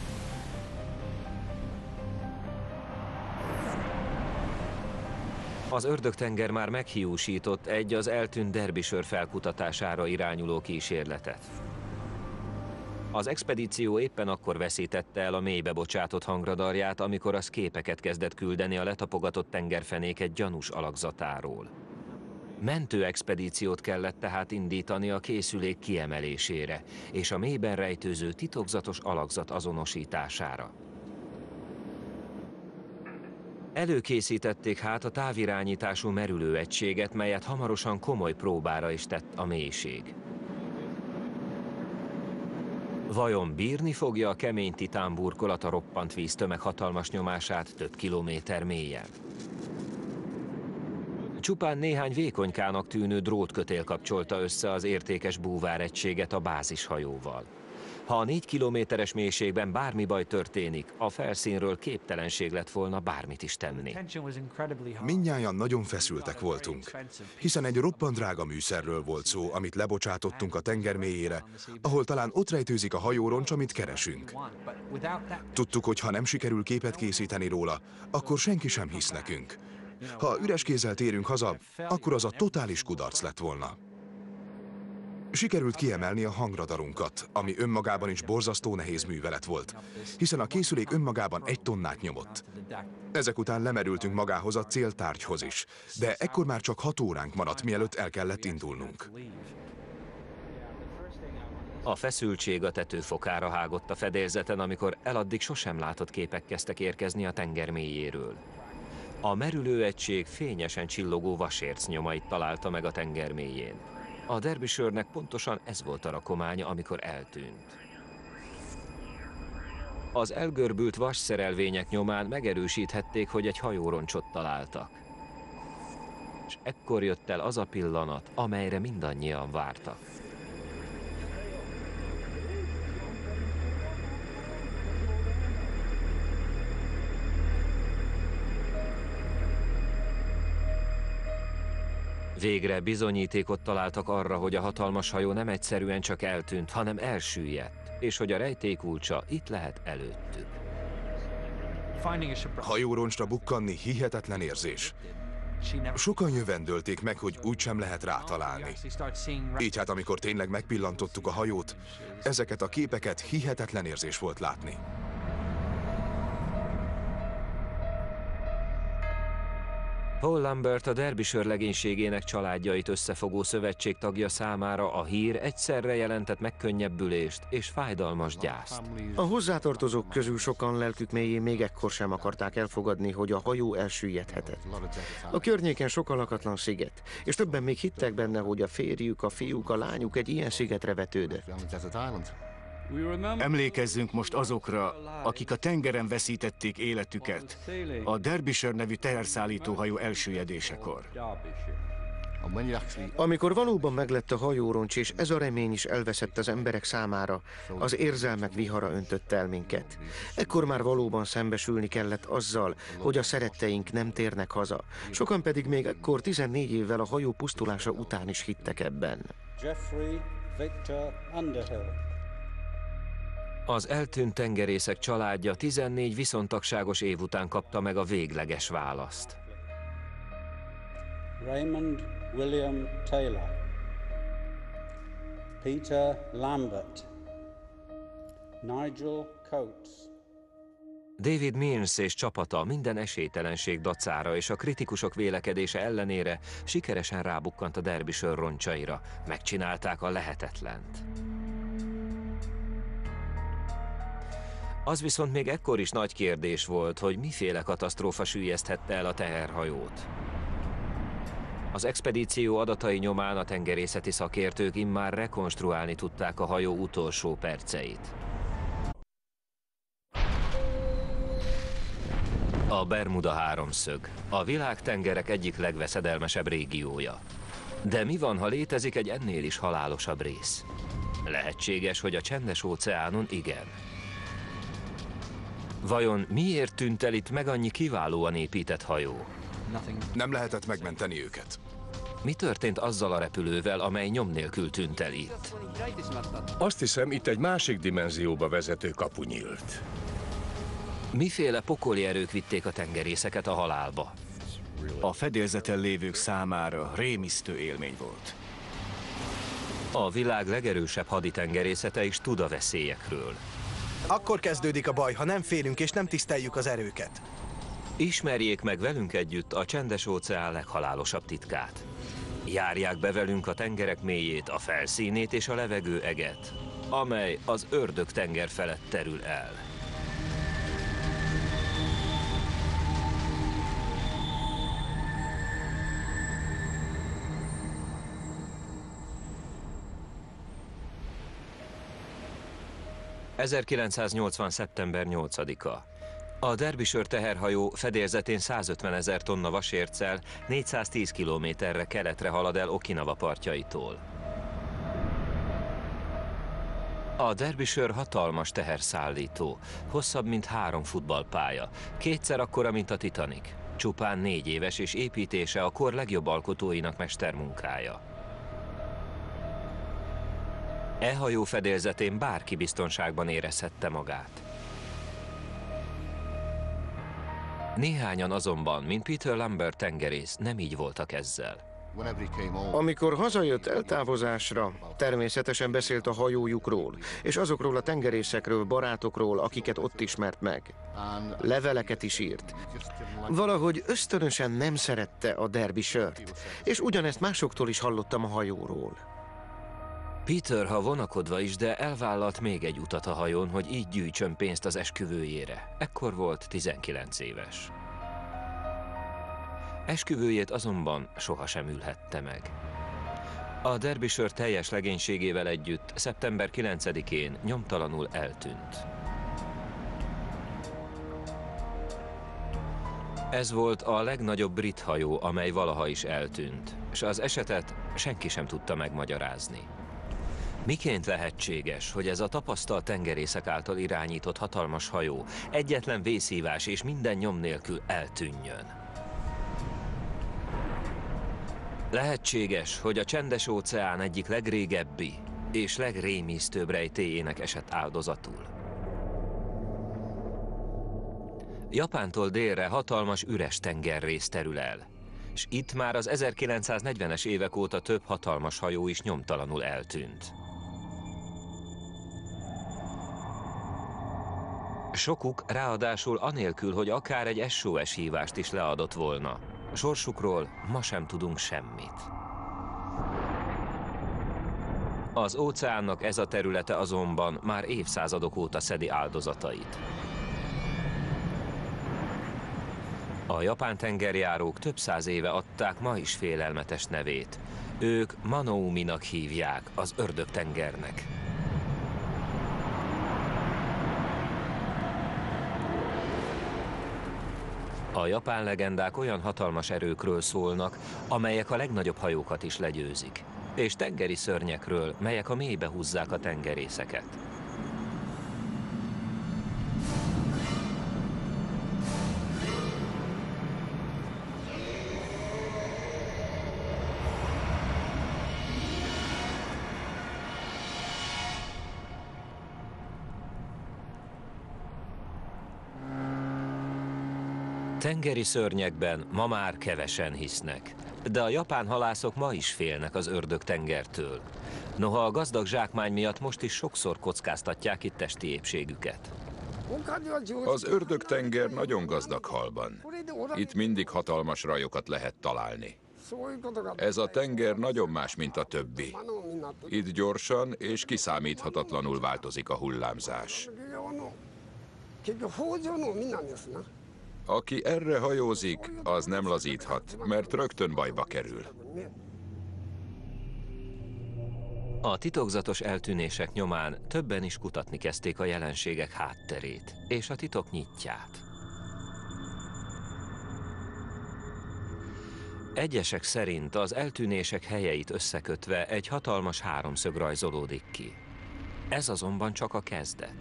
Az Ördög-tenger már meghiúsított egy az eltűnt Derbyshire felkutatására irányuló kísérletet. Az expedíció éppen akkor veszítette el a mélybe bocsátott hangradarját, amikor az képeket kezdett küldeni a letapogatott tengerfenék egy gyanús alakzatáról. Mentőexpedíciót kellett tehát indítani a készülék kiemelésére és a mélyben rejtőző titokzatos alakzat azonosítására. Előkészítették hát a távirányítású merülőegységet, melyet hamarosan komoly próbára is tett a mélység. Vajon bírni fogja a kemény titánburkolat a roppant víz tömeg hatalmas nyomását több kilométer mélyen? Csupán néhány vékonykának tűnő drótkötél kapcsolta össze az értékes búváregységet a bázishajóval. Ha a négy kilométeres mélységben bármi baj történik, a felszínről képtelenség lett volna bármit is tenni. Mindnyájan nagyon feszültek voltunk, hiszen egy roppant drága műszerről volt szó, amit lebocsátottunk a tenger mélyére, ahol talán ott rejtőzik a hajóroncs, amit keresünk. Tudtuk, hogy ha nem sikerül képet készíteni róla, akkor senki sem hisz nekünk. Ha üres kézzel térünk haza, akkor az a totális kudarc lett volna. Sikerült kiemelni a hangradarunkat, ami önmagában is borzasztó nehéz művelet volt, hiszen a készülék önmagában egy tonnát nyomott. Ezek után lemerültünk magához a céltárgyhoz is, de ekkor már csak hat óránk maradt, mielőtt el kellett indulnunk. A feszültség a tetőfokára hágott a fedélzeten, amikor eladdig sosem látott képek kezdtek érkezni a tenger mélyéről. A merülőegység fényesen csillogó vasérc nyomait találta meg a tenger mélyén. A Derbyshire-nek pontosan ez volt a rakománya, amikor eltűnt. Az elgörbült vasszerelvények nyomán megerősíthették, hogy egy hajóroncsot találtak. És ekkor jött el az a pillanat, amelyre mindannyian vártak. Végre bizonyítékot találtak arra, hogy a hatalmas hajó nem egyszerűen csak eltűnt, hanem elsüllyedt, és hogy a rejtélykulcsa itt lehet előttük. Hajóroncsra bukkanni hihetetlen érzés. Sokan jövendölték meg, hogy úgysem lehet rátalálni. Így hát, amikor tényleg megpillantottuk a hajót, ezeket a képeket hihetetlen érzés volt látni. Paul Lambert, a Derbyshire legénységének családjait összefogó szövetség tagja számára a hír egyszerre jelentett megkönnyebbülést és fájdalmas gyászt. A hozzátartozók közül sokan lelkük mélyén még ekkor sem akarták elfogadni, hogy a hajó elsüllyedhetett. A környéken sok lakatlan sziget, és többen még hittek benne, hogy a férjük, a fiúk, a lányuk egy ilyen szigetre vetődött. Emlékezzünk most azokra, akik a tengeren veszítették életüket a Derbyshire nevű teherszállítóhajó elsüllyedésekor. Amikor valóban meglett a hajóroncs, és ez a remény is elveszett az emberek számára, az érzelmek vihara öntött el minket. Ekkor már valóban szembesülni kellett azzal, hogy a szeretteink nem térnek haza. Sokan pedig még ekkor tizennégy évvel a hajó pusztulása után is hittek ebben. Jeffrey Victor Underhill. Az eltűnt tengerészek családja tizennégy viszontagságos év után kapta meg a végleges választ. Raymond William Taylor. Peter Lambert. Nigel Coates. David Mearns és csapata minden esélytelenség dacára és a kritikusok vélekedése ellenére sikeresen rábukkant a Derbyshire roncsaira. Megcsinálták a lehetetlent. Az viszont még ekkor is nagy kérdés volt, hogy miféle katasztrófa süllyeszthette el a teherhajót. Az expedíció adatai nyomán a tengerészeti szakértők immár rekonstruálni tudták a hajó utolsó perceit. A Bermuda háromszög, a világtengerek egyik legveszedelmesebb régiója. De mi van, ha létezik egy ennél is halálosabb rész? Lehetséges, hogy a Csendes-óceánon igen. Vajon miért tűnt el itt meg annyi kiválóan épített hajó? Nem lehetett megmenteni őket. Mi történt azzal a repülővel, amely nyom nélkül tűnt el itt? Azt hiszem, itt egy másik dimenzióba vezető kapu nyílt. Miféle pokoli erők vitték a tengerészeket a halálba? A fedélzeten lévők számára rémisztő élmény volt. A világ legerősebb haditengerészete is tud a veszélyekről. Akkor kezdődik a baj, ha nem félünk és nem tiszteljük az erőket. Ismerjék meg velünk együtt a Csendes-óceán leghalálosabb titkát. Járják be velünk a tengerek mélyét, a felszínét és a levegő eget, amely az Ördög-tenger felett terül el. ezerkilencszáznyolcvan. szeptember nyolcadika. A Derbyshire teherhajó fedélzetén százötven ezer tonna vasérccel négyszáztíz kilométerre keletre halad el Okinawa partjaitól. A Derbyshire hatalmas teherszállító, hosszabb, mint három futballpálya, kétszer akkora, mint a Titanic. Csupán négy éves, és építése a kor legjobb alkotóinak mestermunkája. E hajó fedélzetén bárki biztonságban érezhette magát. Néhányan azonban, mint Peter Lambert tengerész, nem így voltak ezzel. Amikor hazajött eltávozásra, természetesen beszélt a hajójukról, és azokról a tengerészekről, barátokról, akiket ott ismert meg. Leveleket is írt. Valahogy ösztönösen nem szerette a Derbyshire-t, és ugyanezt másoktól is hallottam a hajóról. Peter, ha vonakodva is, de elvállalt még egy utat a hajón, hogy így gyűjtsön pénzt az esküvőjére. Ekkor volt tizenkilenc éves. Esküvőjét azonban sohasem ülhette meg. A Derbyshire teljes legénységével együtt szeptember kilencedikén nyomtalanul eltűnt. Ez volt a legnagyobb brit hajó, amely valaha is eltűnt, és az esetet senki sem tudta megmagyarázni. Miként lehetséges, hogy ez a tapasztalt tengerészek által irányított hatalmas hajó egyetlen vészhívás és minden nyom nélkül eltűnjön? Lehetséges, hogy a Csendes-óceán egyik legrégebbi és legrémisztőbb rejtélyének esett áldozatul. Japántól délre hatalmas üres tengerrész terül el, és itt már az ezerkilencszáznegyvenes évek óta több hatalmas hajó is nyomtalanul eltűnt. Sokuk ráadásul anélkül, hogy akár egy es o es hívást is leadott volna. sorsukról ma sem tudunk semmit. Az óceánnak ez a területe azonban már évszázadok óta szedi áldozatait. A japán tengerjárók több száz éve adták ma is félelmetes nevét. Ők Manouminak hívják, az ördögtengernek. A japán legendák olyan hatalmas erőkről szólnak, amelyek a legnagyobb hajókat is legyőzik, és tengeri szörnyekről, melyek a mélybe húzzák a tengerészeket. Tengeri szörnyekben ma már kevesen hisznek, de a japán halászok ma is félnek az ördögtengertől. Noha a gazdag zsákmány miatt most is sokszor kockáztatják itt testi épségüket. Az ördögtenger nagyon gazdag halban. Itt mindig hatalmas rajokat lehet találni. Ez a tenger nagyon más, mint a többi. Itt gyorsan és kiszámíthatatlanul változik a hullámzás. Aki erre hajózik, az nem lazíthat, mert rögtön bajba kerül. A titokzatos eltűnések nyomán többen is kutatni kezdték a jelenségek hátterét és a titok nyitját. Egyesek szerint az eltűnések helyeit összekötve egy hatalmas háromszög rajzolódik ki. Ez azonban csak a kezdet.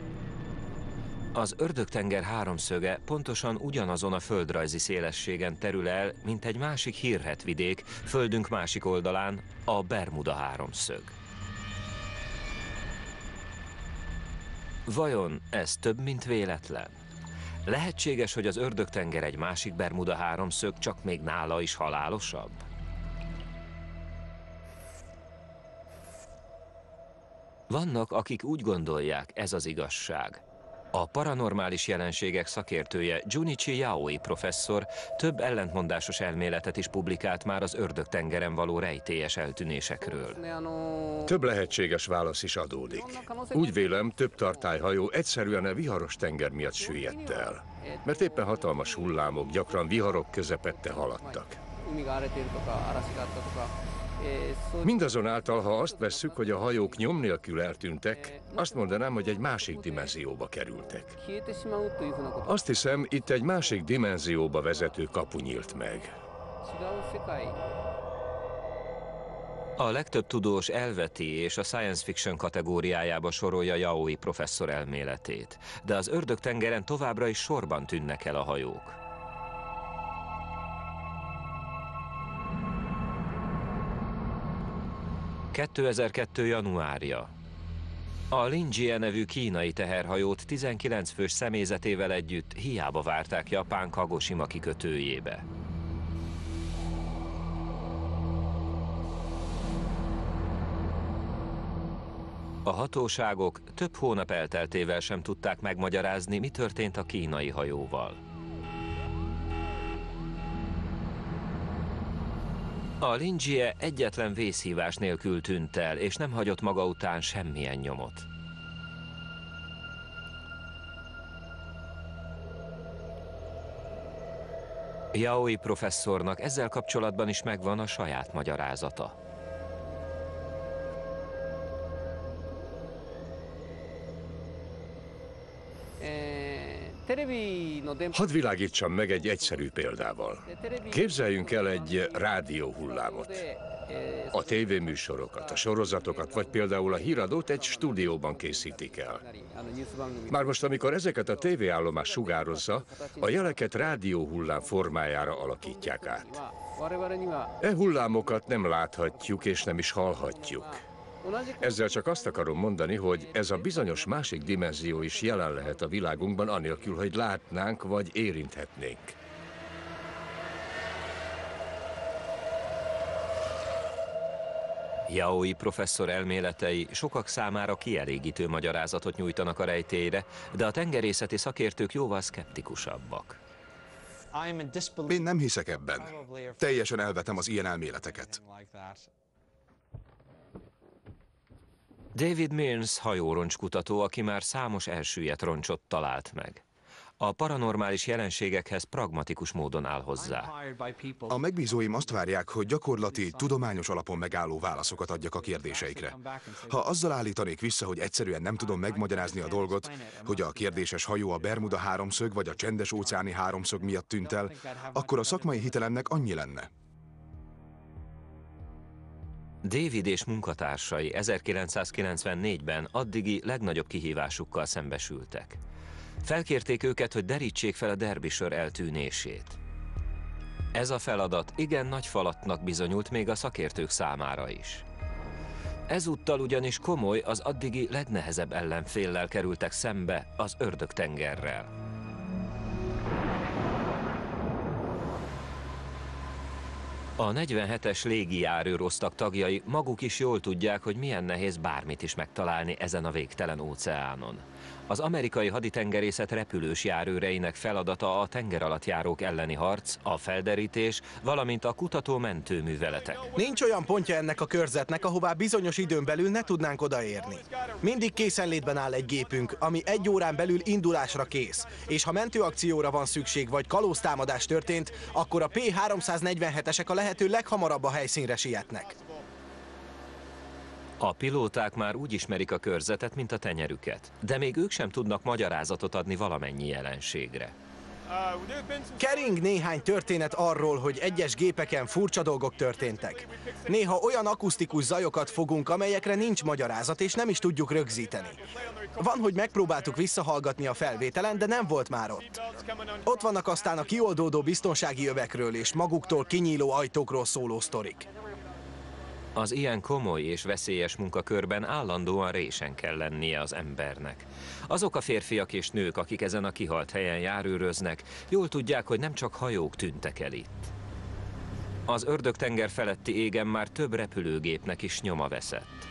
Az ördögtenger háromszöge pontosan ugyanazon a földrajzi szélességen terül el, mint egy másik hírhedt vidék, földünk másik oldalán, a Bermuda háromszög. Vajon ez több, mint véletlen? Lehetséges, hogy az ördögtenger egy másik Bermuda háromszög, csak még nála is halálosabb? Vannak, akik úgy gondolják, ez az igazság. A paranormális jelenségek szakértője Junichi Yaoi professzor több ellentmondásos elméletet is publikált már az ördögtengeren való rejtélyes eltűnésekről. Több lehetséges válasz is adódik. Úgy vélem, több tartályhajó egyszerűen a viharos tenger miatt süllyedt el, mert éppen hatalmas hullámok gyakran viharok közepette haladtak. Mindazonáltal, ha azt vesszük, hogy a hajók nyom nélkül eltűntek, azt mondanám, hogy egy másik dimenzióba kerültek. Azt hiszem, itt egy másik dimenzióba vezető kapu nyílt meg. A legtöbb tudós elveti és a science fiction kategóriájába sorolja Yaoi professzor elméletét, de az ördögtengeren továbbra is sorban tűnnek el a hajók. kétezer-kettő. januárja. A Linjie nevű kínai teherhajót tizenkilenc fős személyzetével együtt hiába várták Japán Kagoshima kikötőjébe. A hatóságok több hónap elteltével sem tudták megmagyarázni, mi történt a kínai hajóval. A Linjie egyetlen vészhívás nélkül tűnt el, és nem hagyott maga után semmilyen nyomot. Yaoi professzornak ezzel kapcsolatban is megvan a saját magyarázata. Hadd világítsam meg egy egyszerű példával. Képzeljünk el egy rádióhullámot. A tévéműsorokat, a sorozatokat, vagy például a híradót egy stúdióban készítik el. Már most, amikor ezeket a tévéállomás sugározza, a jeleket rádióhullám formájára alakítják át. E hullámokat nem láthatjuk és nem is hallhatjuk. Ezzel csak azt akarom mondani, hogy ez a bizonyos másik dimenzió is jelen lehet a világunkban, anélkül, hogy látnánk vagy érinthetnénk. Yaoi professzor elméletei sokak számára kielégítő magyarázatot nyújtanak a rejtélyre, de a tengerészeti szakértők jóval szkeptikusabbak. Én nem hiszek ebben. Teljesen elvetem az ilyen elméleteket. David Milnes hajóroncskutató, aki már számos elsüllyedt roncsot talált meg. A paranormális jelenségekhez pragmatikus módon áll hozzá. A megbízóim azt várják, hogy gyakorlati, tudományos alapon megálló válaszokat adjak a kérdéseikre. Ha azzal állítanék vissza, hogy egyszerűen nem tudom megmagyarázni a dolgot, hogy a kérdéses hajó a Bermuda háromszög vagy a csendes óceáni háromszög miatt tűnt el, akkor a szakmai hitelemnek annyi lenne. David és munkatársai ezerkilencszázkilencvennégyben addigi legnagyobb kihívásukkal szembesültek. Felkérték őket, hogy derítsék fel a Derbyshire eltűnését. Ez a feladat igen nagy falatnak bizonyult még a szakértők számára is. Ezúttal ugyanis komoly, az addigi legnehezebb ellenféllel kerültek szembe, az Ördögtengerrel. A negyvenhetes légijárőrosztag tagjai maguk is jól tudják, hogy milyen nehéz bármit is megtalálni ezen a végtelen óceánon. Az amerikai haditengerészet repülős járőreinek feladata a tengeralattjárók elleni harc, a felderítés, valamint a kutató-mentő műveletek. Nincs olyan pontja ennek a körzetnek, ahová bizonyos időn belül ne tudnánk odaérni. Mindig készenlétben áll egy gépünk, ami egy órán belül indulásra kész, és ha mentőakcióra van szükség vagy kalóztámadás történt, akkor a P háromszáznegyvenhetesek a lehető leghamarabb a helyszínre sietnek. A pilóták már úgy ismerik a körzetet, mint a tenyerüket, de még ők sem tudnak magyarázatot adni valamennyi jelenségre. Kering néhány történet arról, hogy egyes gépeken furcsa dolgok történtek. Néha olyan akusztikus zajokat fogunk, amelyekre nincs magyarázat, és nem is tudjuk rögzíteni. Van, hogy megpróbáltuk visszahallgatni a felvételen, de nem volt már ott. Ott vannak aztán a kioldódó biztonsági övekről és maguktól kinyíló ajtókról szóló sztorik. Az ilyen komoly és veszélyes munkakörben állandóan résen kell lennie az embernek. Azok a férfiak és nők, akik ezen a kihalt helyen járőröznek, jól tudják, hogy nem csak hajók tűntek el itt. Az Ördögtenger feletti égen már több repülőgépnek is nyoma veszett.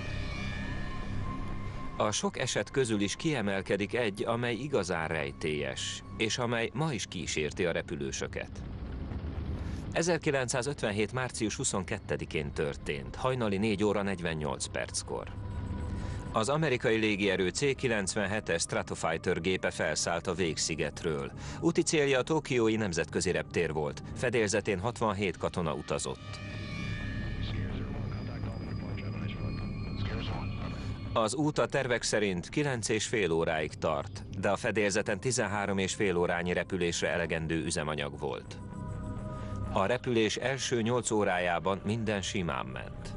A sok eset közül is kiemelkedik egy, amely igazán rejtélyes, és amely ma is kísérti a repülősöket. ezerkilencszázötvenhét. március huszonkettedikén történt, hajnali négy óra negyvennyolc perckor. Az amerikai légierő C kilencvenhetes Stratofighter gépe felszállt a Wake-szigetről. Úti célja a tokiói nemzetközi reptér volt, fedélzetén hatvanhét katona utazott. Az út a tervek szerint kilenc és fél óráig tart, de a fedélzeten tizenhárom és fél órányi repülésre elegendő üzemanyag volt. A repülés első nyolc órájában minden simán ment.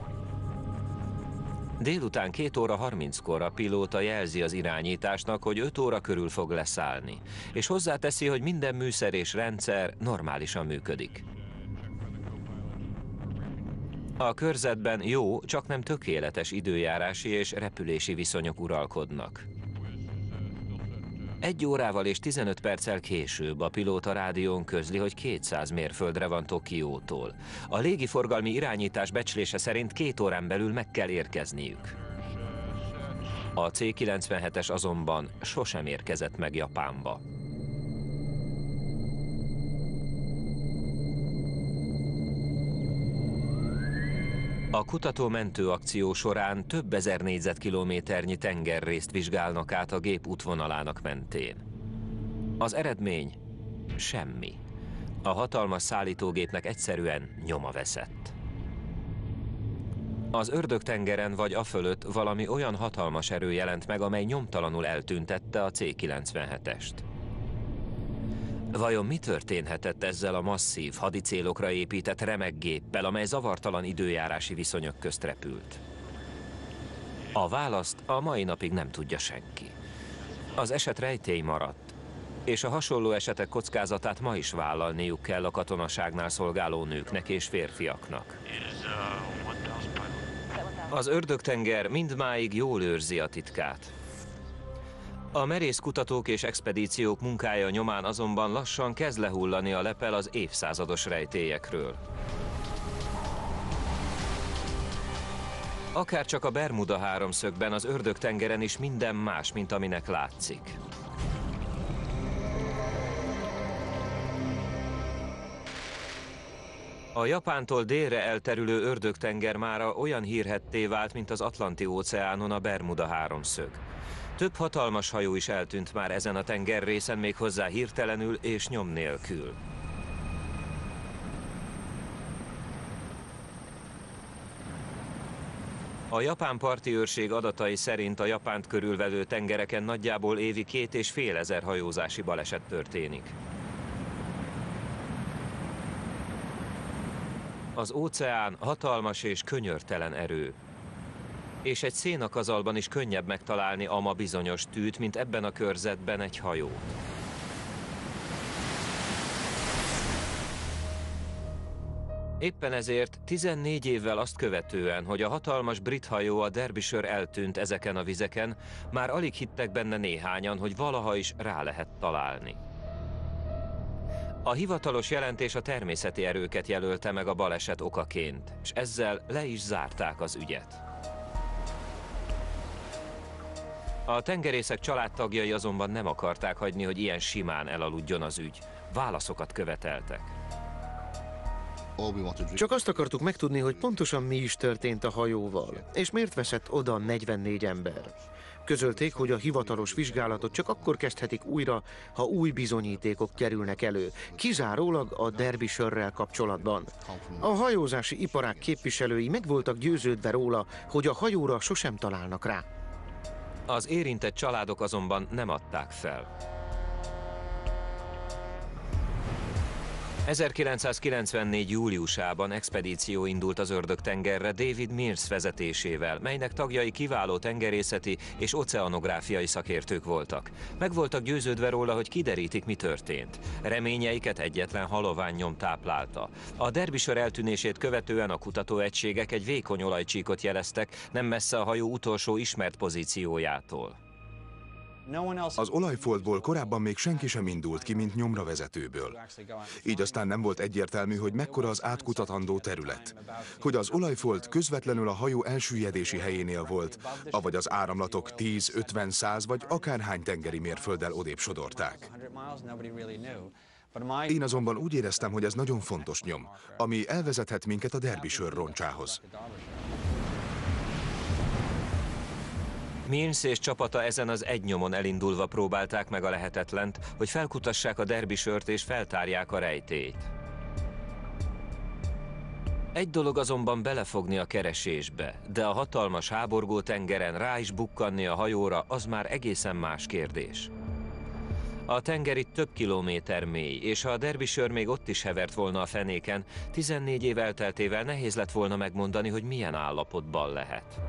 Délután két óra harminckor a pilóta jelzi az irányításnak, hogy öt óra körül fog leszállni, és hozzáteszi, hogy minden műszer és rendszer normálisan működik. A körzetben jó, csak nem tökéletes időjárási és repülési viszonyok uralkodnak. Egy órával és tizenöt perccel később a pilóta rádión közli, hogy kétszáz mérföldre van Tokiótól. A légiforgalmi irányítás becslése szerint két órán belül meg kell érkezniük. A C kilencvenhetes azonban sosem érkezett meg Japánba. A kutató-mentő akció során több ezer négyzetkilométernyi tengerrészt vizsgálnak át a gép útvonalának mentén. Az eredmény? Semmi. A hatalmas szállítógépnek egyszerűen nyoma veszett. Az Ördögtengeren vagy afölött valami olyan hatalmas erő jelent meg, amely nyomtalanul eltüntette a C kilencvenhetest. Vajon mi történhetett ezzel a masszív, hadicélokra épített remeggéppel, amely zavartalan időjárási viszonyok közt repült? A választ a mai napig nem tudja senki. Az eset rejtély maradt, és a hasonló esetek kockázatát ma is vállalniuk kell a katonaságnál szolgáló nőknek és férfiaknak. Az Ördögtenger mindmáig jól őrzi a titkát. A merész kutatók és expedíciók munkája nyomán azonban lassan kezd lehullani a lepel az évszázados rejtélyekről. Akárcsak a Bermuda háromszögben, az Ördögtengeren is minden más, mint aminek látszik. A Japántól délre elterülő Ördög-tenger mára olyan hírhedté vált, mint az Atlanti-óceánon a Bermuda háromszög. Több hatalmas hajó is eltűnt már ezen a tengerrészen, még hozzá hirtelenül és nyom nélkül. A japán parti őrség adatai szerint a Japánt körülvevő tengereken nagyjából évi két és fél ezer hajózási baleset történik. Az óceán hatalmas és könyörtelen erő. És egy szénakazalban is könnyebb megtalálni ama bizonyos tűt, mint ebben a körzetben egy hajót. Éppen ezért tizennégy évvel azt követően, hogy a hatalmas brit hajó, a Derbyshire eltűnt ezeken a vizeken, már alig hittek benne néhányan, hogy valaha is rá lehet találni. A hivatalos jelentés a természeti erőket jelölte meg a baleset okaként, és ezzel le is zárták az ügyet. A tengerészek családtagjai azonban nem akarták hagyni, hogy ilyen simán elaludjon az ügy. Válaszokat követeltek. Csak azt akartuk megtudni, hogy pontosan mi is történt a hajóval, és miért veszett oda negyvennégy ember. Közölték, hogy a hivatalos vizsgálatot csak akkor kezdhetik újra, ha új bizonyítékok kerülnek elő, kizárólag a Derbyshire-rel kapcsolatban. A hajózási iparág képviselői meg voltak győződve róla, hogy a hajóra sosem találnak rá. Az érintett családok azonban nem adták fel. ezerkilencszázkilencvennégy. júliusában expedíció indult az Ördög-tengerre David Mills vezetésével, melynek tagjai kiváló tengerészeti és oceanográfiai szakértők voltak. Meg voltak győződve róla, hogy kiderítik, mi történt. Reményeiket egyetlen haloványnyom táplálta. A Derbyshire eltűnését követően a kutatóegységek egy vékony olajcsíkot jeleztek, nem messze a hajó utolsó ismert pozíciójától. Az olajfoltból korábban még senki sem indult ki, mint nyomravezetőből. Így aztán nem volt egyértelmű, hogy mekkora az átkutatandó terület. Hogy az olajfolt közvetlenül a hajó elsüllyedési helyénél volt, avagy az áramlatok tíz, ötven, száz vagy akárhány tengeri mérfölddel odébb sodorták. Én azonban úgy éreztem, hogy ez nagyon fontos nyom, ami elvezethet minket a Derbyshire roncsához. Mills és csapata ezen az egy nyomon elindulva próbálták meg a lehetetlent, hogy felkutassák a Derbyshire-t és feltárják a rejtélyt. Egy dolog azonban belefogni a keresésbe, de a hatalmas háborgó tengeren rá is bukkanni a hajóra, az már egészen más kérdés. A tenger itt több kilométer mély, és ha a Derbyshire még ott is hevert volna a fenéken, tizennégy év elteltével nehéz lett volna megmondani, hogy milyen állapotban lehet.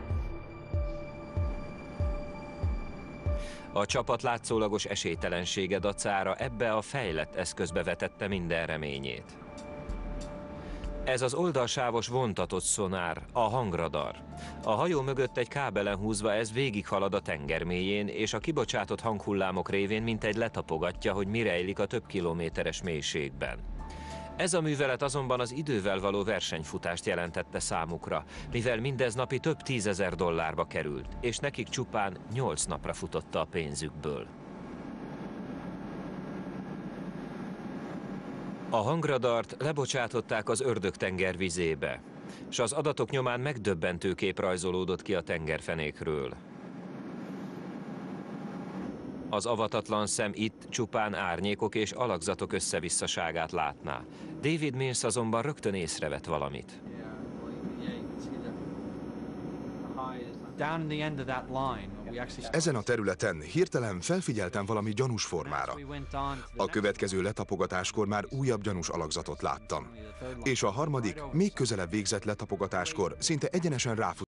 A csapat látszólagos esélytelensége dacára ebbe a fejlett eszközbe vetette minden reményét. Ez az oldalsávos vontatott szonár, a hangradar. A hajó mögött egy kábelen húzva ez végighalad a tenger mélyén, és a kibocsátott hanghullámok révén mintegy letapogatja, hogy mi rejlik a több kilométeres mélységben. Ez a művelet azonban az idővel való versenyfutást jelentette számukra, mivel mindez napi több tízezer dollárba került, és nekik csupán nyolc napra futotta a pénzükből. A hangradart lebocsátották az Ördög-tenger vizébe, s az adatok nyomán megdöbbentő kép rajzolódott ki a tengerfenékről. Az avatatlan szem itt csupán árnyékok és alakzatok összevisszaságát látná. David Mills azonban rögtön észrevett valamit. Ezen a területen hirtelen felfigyeltem valami gyanús formára. A következő letapogatáskor már újabb gyanús alakzatot láttam. És a harmadik, még közelebb végzett letapogatáskor szinte egyenesen ráfutott